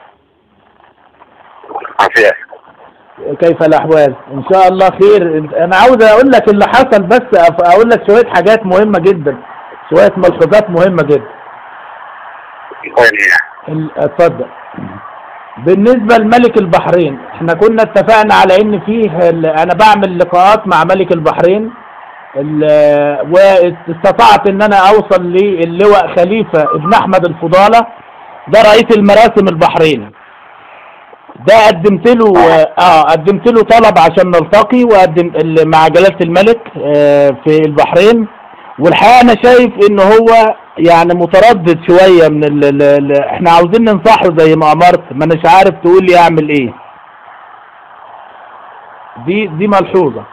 عافية. كيف الأحوال؟ إن شاء الله خير. أنا عاوز أقول لك اللي حصل، بس أقول لك شوية حاجات مهمة جدا، شوية ملحوظات مهمة جدا. اتفضل. بالنسبة لملك البحرين، احنا كنا اتفقنا على ان فيه انا بعمل لقاءات مع ملك البحرين، واستطعت ان انا اوصل للواء خليفة ابن احمد الفضالة، ده رئيس المراسم البحريني. ده قدمت له طلب عشان نلتقي، وقدم مع جلالة الملك في البحرين. والحقيقة انا شايف ان هو يعني متردد شوية من احنا عاوزين ننصحه زي ما امرت، ما اناش عارف تقول لي اعمل ايه. دي ملحوظة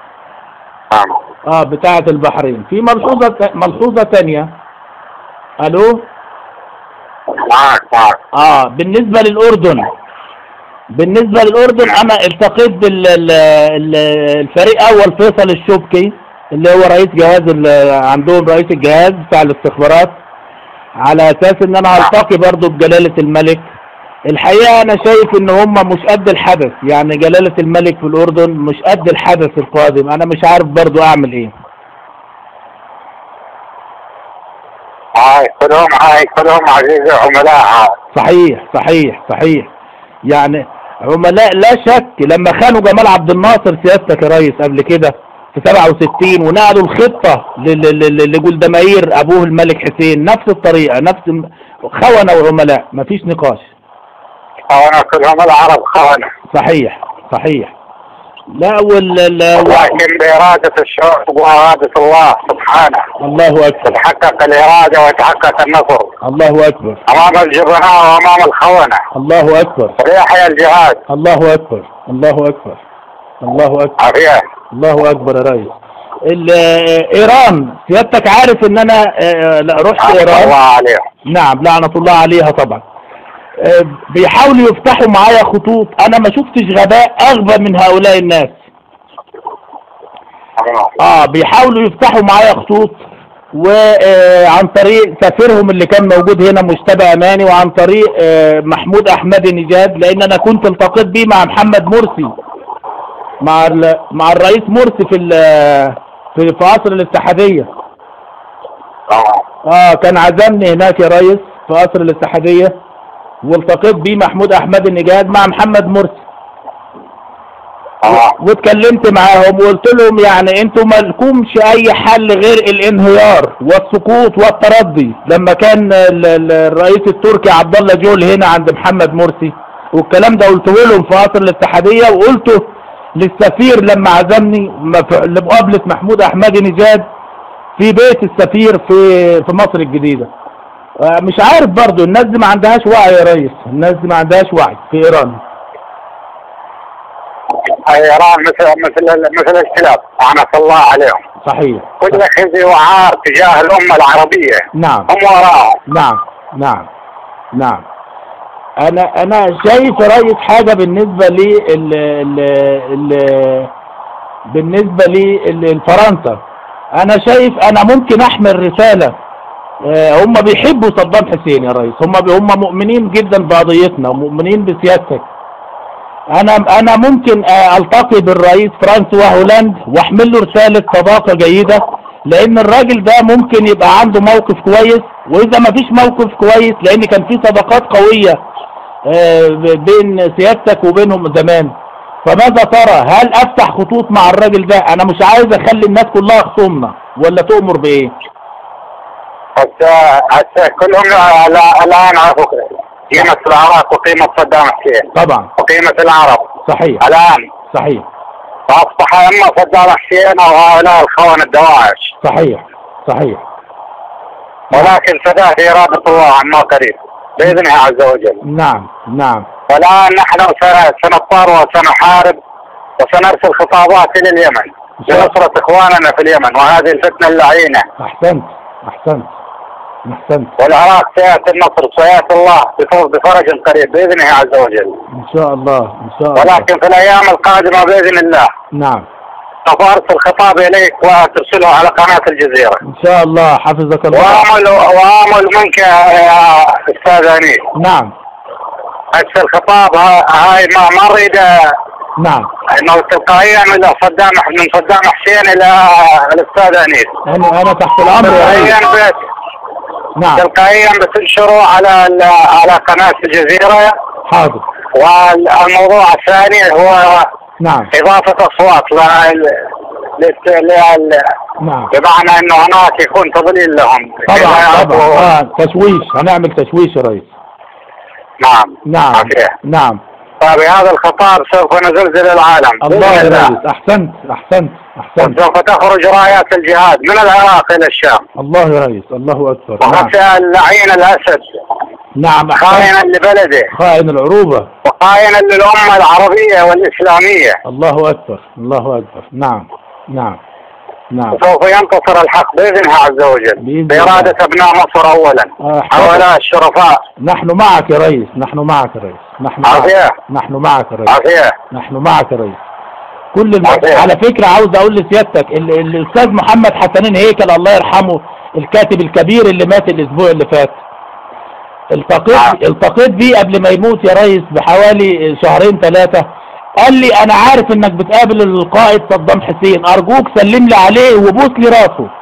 بتاعة البحرين. في ملحوظة تانية. الو معك. بالنسبة للأردن أنا التقيت بالفريق أول فيصل الشبكي، اللي هو رئيس جهاز عندهم رئيس الجهاز بتاع الاستخبارات، على أساس إن أنا ألتقي برضه بجلالة الملك الحقيقة أنا شايف إن هم مش قد الحدث، يعني جلالة الملك في الأردن مش قد الحدث القادم. أنا مش عارف برضو أعمل إيه. كلهم عزيز عملاء. صحيح. يعني عملاء لا شك. لما خانوا جمال عبد الناصر سيادتك يا ريس قبل كده في 67 ونقلوا الخطة لجولدمائير أبوه الملك حسين، نفس الطريقة، نفس خونة وعملاء، مفيش نقاش. خونة كلهم العرب خونة. صحيح. لا ولكن بإرادة الشعوب وإرادة الله سبحانه. الله أكبر. تتحقق الإرادة ويتحقق النصر. الله أكبر. أمام الجبناء وأمام الخونة. الله أكبر. ويحيى الجهاد. الله أكبر. عافية. الله أكبر يا ريس. إيران سيادتك عارف إن أنا رحت إيران. الله عليها. نعم لعنة الله عليها طبعا. بيحاولوا يفتحوا معايا خطوط. أنا ما شفتش غباء أغبى من هؤلاء الناس. بيحاولوا يفتحوا معايا خطوط، وعن طريق سفيرهم اللي كان موجود هنا مجتبى أماني، وعن طريق محمود أحمدي نجاد، لأن أنا كنت التقيت بيه مع محمد مرسي، مع الرئيس مرسي في قصر الاتحادية. كان عزمني هناك يا ريس في قصر الاتحادية، والتقيت بيه محمود أحمدي نجاد مع محمد مرسي. واتكلمت معاهم وقلت لهم يعني انتوا مالكمش اي حل غير الانهيار والسقوط والتردي. لما كان الرئيس التركي عبد الله جول هنا عند محمد مرسي، والكلام ده قلته لهم في قصر الاتحادية، وقلته للسفير لما عزمني لمقابلة محمود أحمدي نجاد في بيت السفير في مصر الجديدة. مش عارف برضو الناس دي ما عندهاش وعي يا ريس، الناس دي ما عندهاش وعي في إيران. إيران مثل الاختلاف لعنة الله عليهم. صحيح. كل خزي وعار تجاه الأمة العربية. نعم. هم وراءهم. نعم. أنا شايف يا ريس حاجة بالنسبة لي لفرنسا. أنا شايف أنا ممكن أحمل رسالة. هم بيحبوا صدام حسين يا ريس، هم مؤمنين جدا بقضيتنا ومؤمنين بسيادتك. انا ممكن التقي بالرئيس فرانسوا هولاند واحمل له رسالة صداقة جيدة، لان الراجل ده ممكن يبقى عنده موقف كويس، واذا ما فيش موقف كويس، لان كان في صداقات قوية بين سيادتك وبينهم زمان. فماذا ترى؟ هل افتح خطوط مع الراجل ده؟ انا مش عايز اخلي الناس كلها خصومنا، ولا تؤمر بايه؟ حتى كلهم الان عرفوا قيمة العراق وقيمة صدام حسين. طبعا. وقيمة العرب. صحيح. الان. صحيح. فاصبح اما صدام حسين او هؤلاء الخونة الدواعش. صحيح. ولكن ستأتي إرادة الله عما قريب بإذنه عز وجل. نعم. والآن نحن سنضطر وسنحارب وسنرسل خطابات إلى اليمن لنصرة إخواننا في اليمن وهذه الفتنة اللعينة. أحسنت. والعراق سيأتي النصر وسيأتي الله بفرج قريب بإذنه عز وجل. إن شاء الله. ولكن في الأيام القادمة بإذن الله. نعم. سوف أرسل خطاب إليك وترسله على قناة الجزيرة. إن شاء الله. حفظك الله. وآمل منك يا أستاذ أنيس. نعم. أرسل خطاب هاي ما أريد. نعم. إنه تلقائيا من صدام حسين إلى الأستاذ أنيس. أنا تحت الأمر يا ريس. نعم. تلقائيا بتنشره على قناة الجزيرة. حاضر. والموضوع الثاني هو إضافة أصوات نعم. بمعنى إنه هناك يكون تضليل لهم. طبعا. تشويش، هنعمل تشويش يا ريس. نعم. فبهذا الخطاب سوف نزلزل العالم. الله يا ريس. أحسنت. وسوف تخرج رايات الجهاد من العراق إلى الشام. الله يا ريس. الله أكبر. وحتى اللعين الأسد. نعم. خائنا لبلده. خائن العروبة. وخائنا للأمة العربية والإسلامية. الله أكبر. نعم. سوف ينتصر الحق بإذنه عز وجل بإرادة أبناء مصر أولا. هؤلاء الشرفاء. نحن معك يا ريس. نحن معك يا ريس. على فكرة عاوز أقول لسيادتك الأستاذ محمد حسنين هيكل الله يرحمه، الكاتب الكبير اللي مات الأسبوع اللي فات، التقيت بيه قبل ما يموت يا ريس بحوالي شهرين 3. قال لي انا عارف انك بتقابل القائد صدام حسين، ارجوك سلم لي عليه وبوس لي راسه.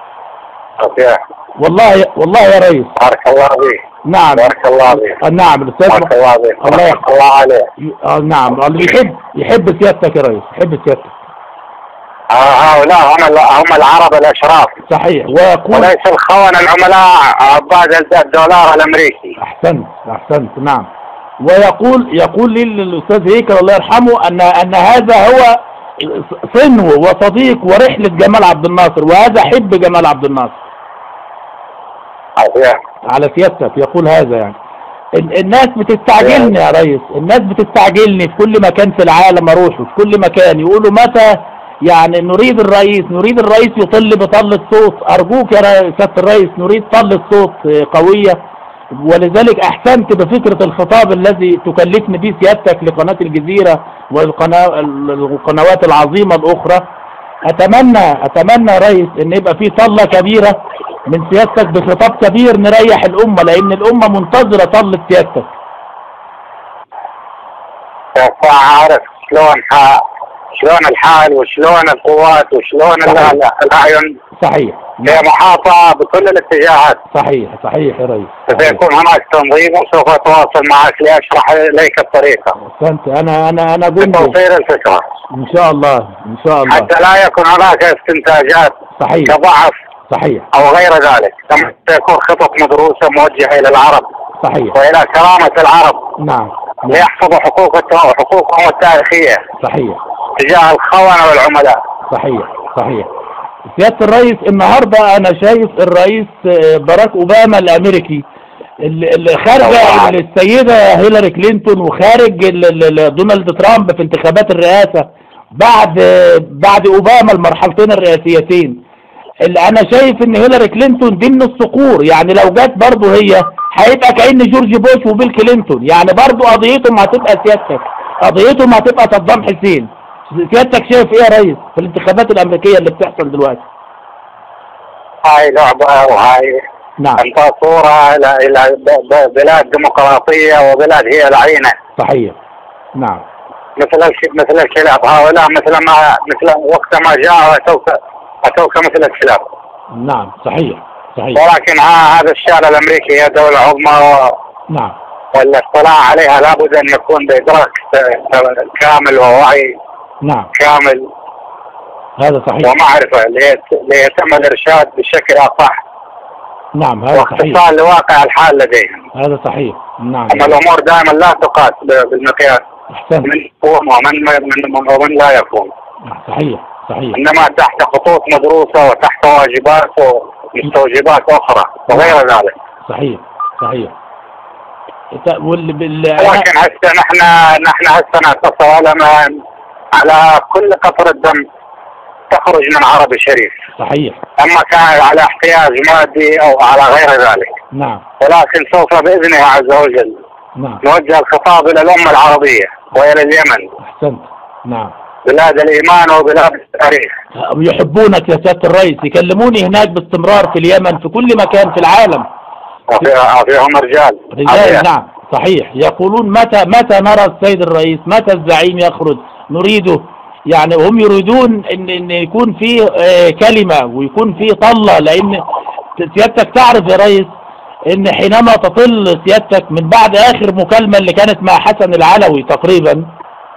والله يا ريس. بارك الله فيك. نعم بارك الله فيك. نعم الاستاذ بارك الله فيك. الله عليه. نعم اللي يحب سيادتك يا ريس، يحب سيادتك. هؤلاء هم العرب الاشراف. صحيح. وليس الخونة العملاء عباد الدولار الامريكي. احسنت نعم. يقول لي الاستاذ هيكل الله يرحمه ان هذا هو صنو وصديق ورحلة جمال عبد الناصر، وهذا حب جمال عبد الناصر. على سيادتك يقول هذا. يعني الناس بتستعجلني يا ريس، الناس بتستعجلني في كل مكان في العالم اروحه، في كل مكان يقولوا متى يعني نريد الرئيس يطل بطلة صوت. ارجوك يا سيادة الرئيس نريد طلة صوت قوية، ولذلك احسنت بفكرة الخطاب الذي تكلفني به سيادتك لقناة الجزيرة والقنوات العظيمة الاخرى. اتمنى يا ريس ان يبقى في طلة كبيرة من سيادتك بخطاب كبير نريح الامة، لان الامة منتظرة طلة سيادتك. عارف شلون الحال وشلون القوات وشلون الاعين. صحيح. هي محاطة بكل الاتجاهات. صحيح يا ريس. سيكون هناك تنظيم وسوف اتواصل معك لاشرح اليك الطريقة. احسنت. انا جندي. توصيل الفكرة. ان شاء الله. حتى لا يكون هناك استنتاجات. صحيح. كضعف. صحيح. او غير ذلك، كما تكون خطط مدروسة موجهة الى العرب. صحيح. والى كرامة العرب. نعم. ليحفظوا حقوقهم التاريخية. صحيح. تجاه الخونة والعملاء. صحيح. سيادة الرئيس النهاردة انا شايف الرئيس باراك اوباما الامريكي اللي خارجة السيدة هيلاري كلينتون وخارج دونالد ترامب في انتخابات الرئاسة بعد اوباما المرحلتين الرئاسيتين. اللي انا شايف ان هيلاري كلينتون دي من الصقور، يعني لو جت برضه هي هيبقى كأن جورج بوش وبيل كلينتون، يعني برضه قضيتهم هتبقى سيادتك، قضيتهم هتبقى صدام حسين. سيادتك شايف ايه يا ريس في الانتخابات الامريكية اللي بتحصل دلوقتي؟ هاي لعبة وهاي نعم. انت صورة الى بلاد ديمقراطية وبلاد هي لعينة. صحيح. نعم. مثل الكلاب هؤلاء، مثل وقت ما جاءوا اتوك مثل الكلاب. نعم. صحيح. ولكن هذا الشارع الامريكي هي دولة عظمى نعم. والاطلاع عليها لابد ان يكون بادراك كامل ووعي. نعم. كامل. هذا صحيح. ومعرفة ليتم الارشاد بشكل اصح. نعم. هذا صحيح. واختصار لواقع الحال لديهم. هذا صحيح. نعم. اما الامور دائما لا تقاس بالمقياس. احسنت. من يكون ومن لا يكون. صحيح. انما تحت خطوط مدروسة وتحت واجبات ومستوجبات اخرى وغير ذلك. صحيح. ولكن هسه نحن هسه نعتصر على كل قطرة دم تخرج من عربي شريف. صحيح. اما كان على احتياج مادي او على غير ذلك. نعم. ولكن سوف باذنه عز وجل نوجه الخطاب الى الامة العربية والى اليمن. احسنت. نعم. بلاد الايمان وبلاد التاريخ. يحبونك يا سيادة الرئيس، يكلموني هناك باستمرار في اليمن في كل مكان في العالم. فيهم رجال. نعم. صحيح. يقولون متى نرى السيد الرئيس، متى الزعيم يخرج، نريده. يعني هم يريدون ان يكون فيه كلمة ويكون فيه طلة، لان سيادتك تعرف يا رئيس ان حينما تطل سيادتك من بعد اخر مكالمة اللي كانت مع حسن العلوي تقريبا.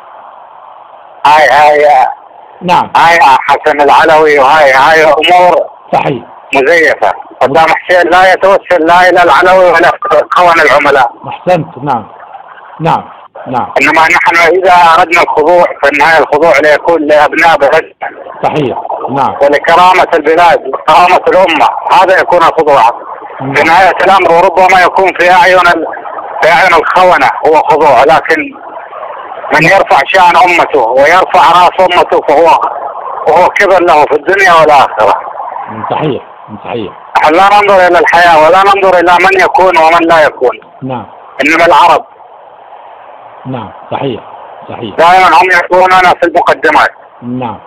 هاي نعم. هاي حسن العلوي وهاي امور صحيح مزيفة. صدام حسين لا يتوسل لا الى العلوي ولا خون العملاء. احسنت. نعم. انما نحن اذا اردنا الخضوع فالنهاية الخضوع ليكون لابناء بلدنا. صحيح. نعم. ولكرامة البلاد وكرامة الامة، هذا يكون الخضوع. في نهاية الامر وربما يكون في اعين الخونة هو خضوع، لكن من يرفع شأن امته ويرفع راس امته فهو كبر له في الدنيا والاخرة. صحيح. نحن لا ننظر الى الحياة ولا ننظر الى من يكون ومن لا يكون. نعم. انما العرب. نعم. صحيح. دائما هم يكونون في المقدمات. نعم.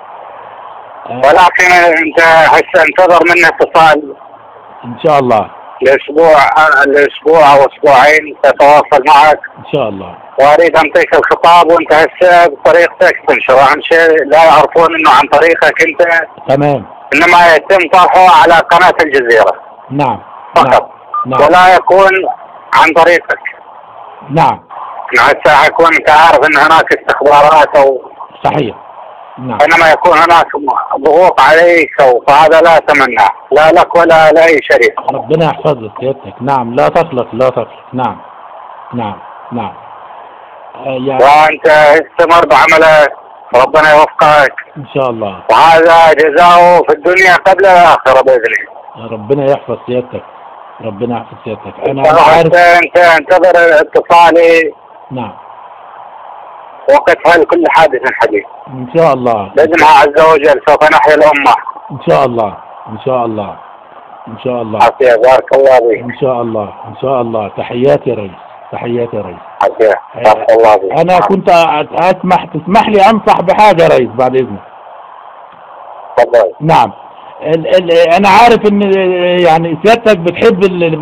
ولكن انت هسه انتظر مني اتصال ان شاء الله الاسبوع او اسبوعين ساتواصل معك ان شاء الله. واريد انطيك الخطاب وانت هسه بطريقتك تنشر، اهم شيء لا يعرفون انه عن طريقك انت، تمام. انما يتم طرحه على قناة الجزيرة نعم فقط. نعم ولا يكون عن طريقك. نعم هسه حيكون انت عارف ان هناك استخبارات او صحيح. نعم انما يكون هناك ضغوط عليك، فهذا لا اتمناه لا لك ولا لاي شريك. ربنا يحفظك سيادتك. نعم لا تقلق لا تقلق. نعم نعم نعم. يعني وانت استمر بعملك، ربنا يوفقك ان شاء الله. وهذا جزاؤه في الدنيا قبل الاخره باذن الله. ربنا يحفظ سيادتك. ربنا يحفظ سيادتك. انا عارف انت انتظر اتصالي. نعم. وقت هل كل حادث حديث ان شاء الله. باذن الله عز وجل سوف نحيي الامه ان شاء الله ان شاء الله ان شاء الله. عافيه. بارك الله فيك. ان شاء الله ان شاء الله. تحياتي يا ريس. تحياتي يا ريس. عافيه. بارك الله فيك. انا كنت تسمح لي انصح بحاجه يا ريس بعد اذنك. تفضل. نعم. انا عارف ان يعني سيادتك بتحب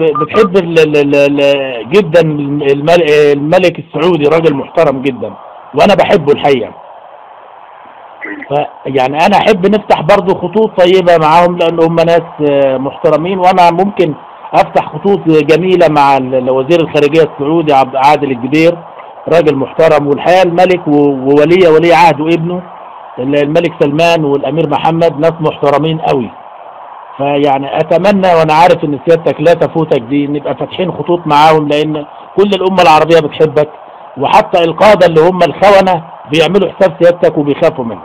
جدا الملك السعودي، راجل محترم جدا وانا بحبه الحقيقه. يعني انا احب نفتح برضو خطوط طيبه معاهم لان هم ناس محترمين، وانا ممكن افتح خطوط جميله مع وزير الخارجيه السعودي عادل الجبير، راجل محترم. والحقيقه الملك وولي عهده ابنه الملك سلمان والامير محمد ناس محترمين قوي. فيعني اتمنى وانا عارف ان سيادتك لا تفوتك دي نبقى فاتحين خطوط معاهم، لان كل الامه العربيه بتحبك، وحتى القاده اللي هم الخونه بيعملوا حساب سيادتك وبيخافوا منك.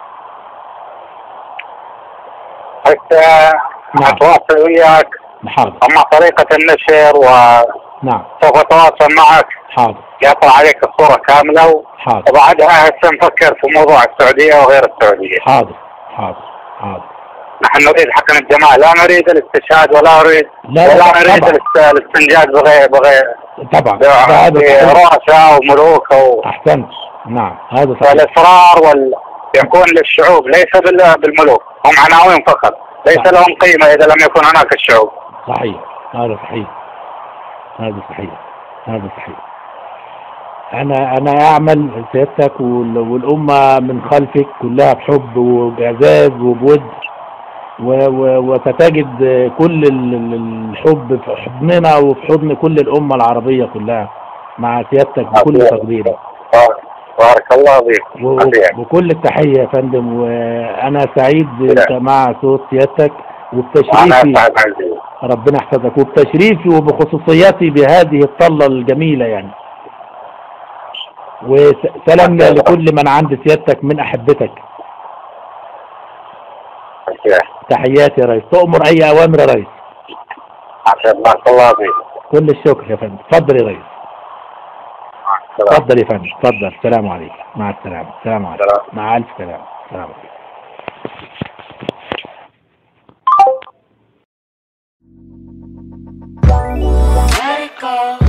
حتى اتواصل وياك. حاضر. اما طريقه النشر نعم سوف اتواصل معك. حاضر. يطلع عليك الصوره كامله. حاضر. وبعدها هسه نفكر في موضوع السعوديه وغير السعوديه. حاضر حاضر حاضر. نحن نريد حقن الجماعه، لا نريد الاستشهاد ولا نريد نريد الاستنجاد بغير طبعا برؤساء وملوك احسنت. نعم هذا صحيح. والاصرار يكون للشعوب ليس بالملوك، هم عناوين فقط، ليس صحيح. لهم قيمه اذا لم يكن هناك الشعوب. صحيح. هذا صحيح. هذا صحيح. هذا صحيح. انا اعمل سيادتك والامه من خلفك كلها بحب وباعزاز وبود، وستجد كل الحب في حضننا وفي حضن كل الامه العربيه كلها مع سيادتك بكل تقديري. بارك الله فيك. وكل التحيه يا فندم، وانا سعيد سماع صوت سيادتك وبتشريفي. ربنا يحفظك. وبتشريفي وبخصوصيتي بهذه الطله الجميله يعني. وسلام لكل من عند سيادتك من احبتك. تحياتي يا ريس. تؤمر اي اوامر يا ريس. بارك الله فيك. كل الشكر يا فندم. اتفضل يا ريس. اتفضل يا فندم. اتفضل. السلام عليكم. مع السلامه. السلام عليكم. مع الف سلامه. السلام عليكم.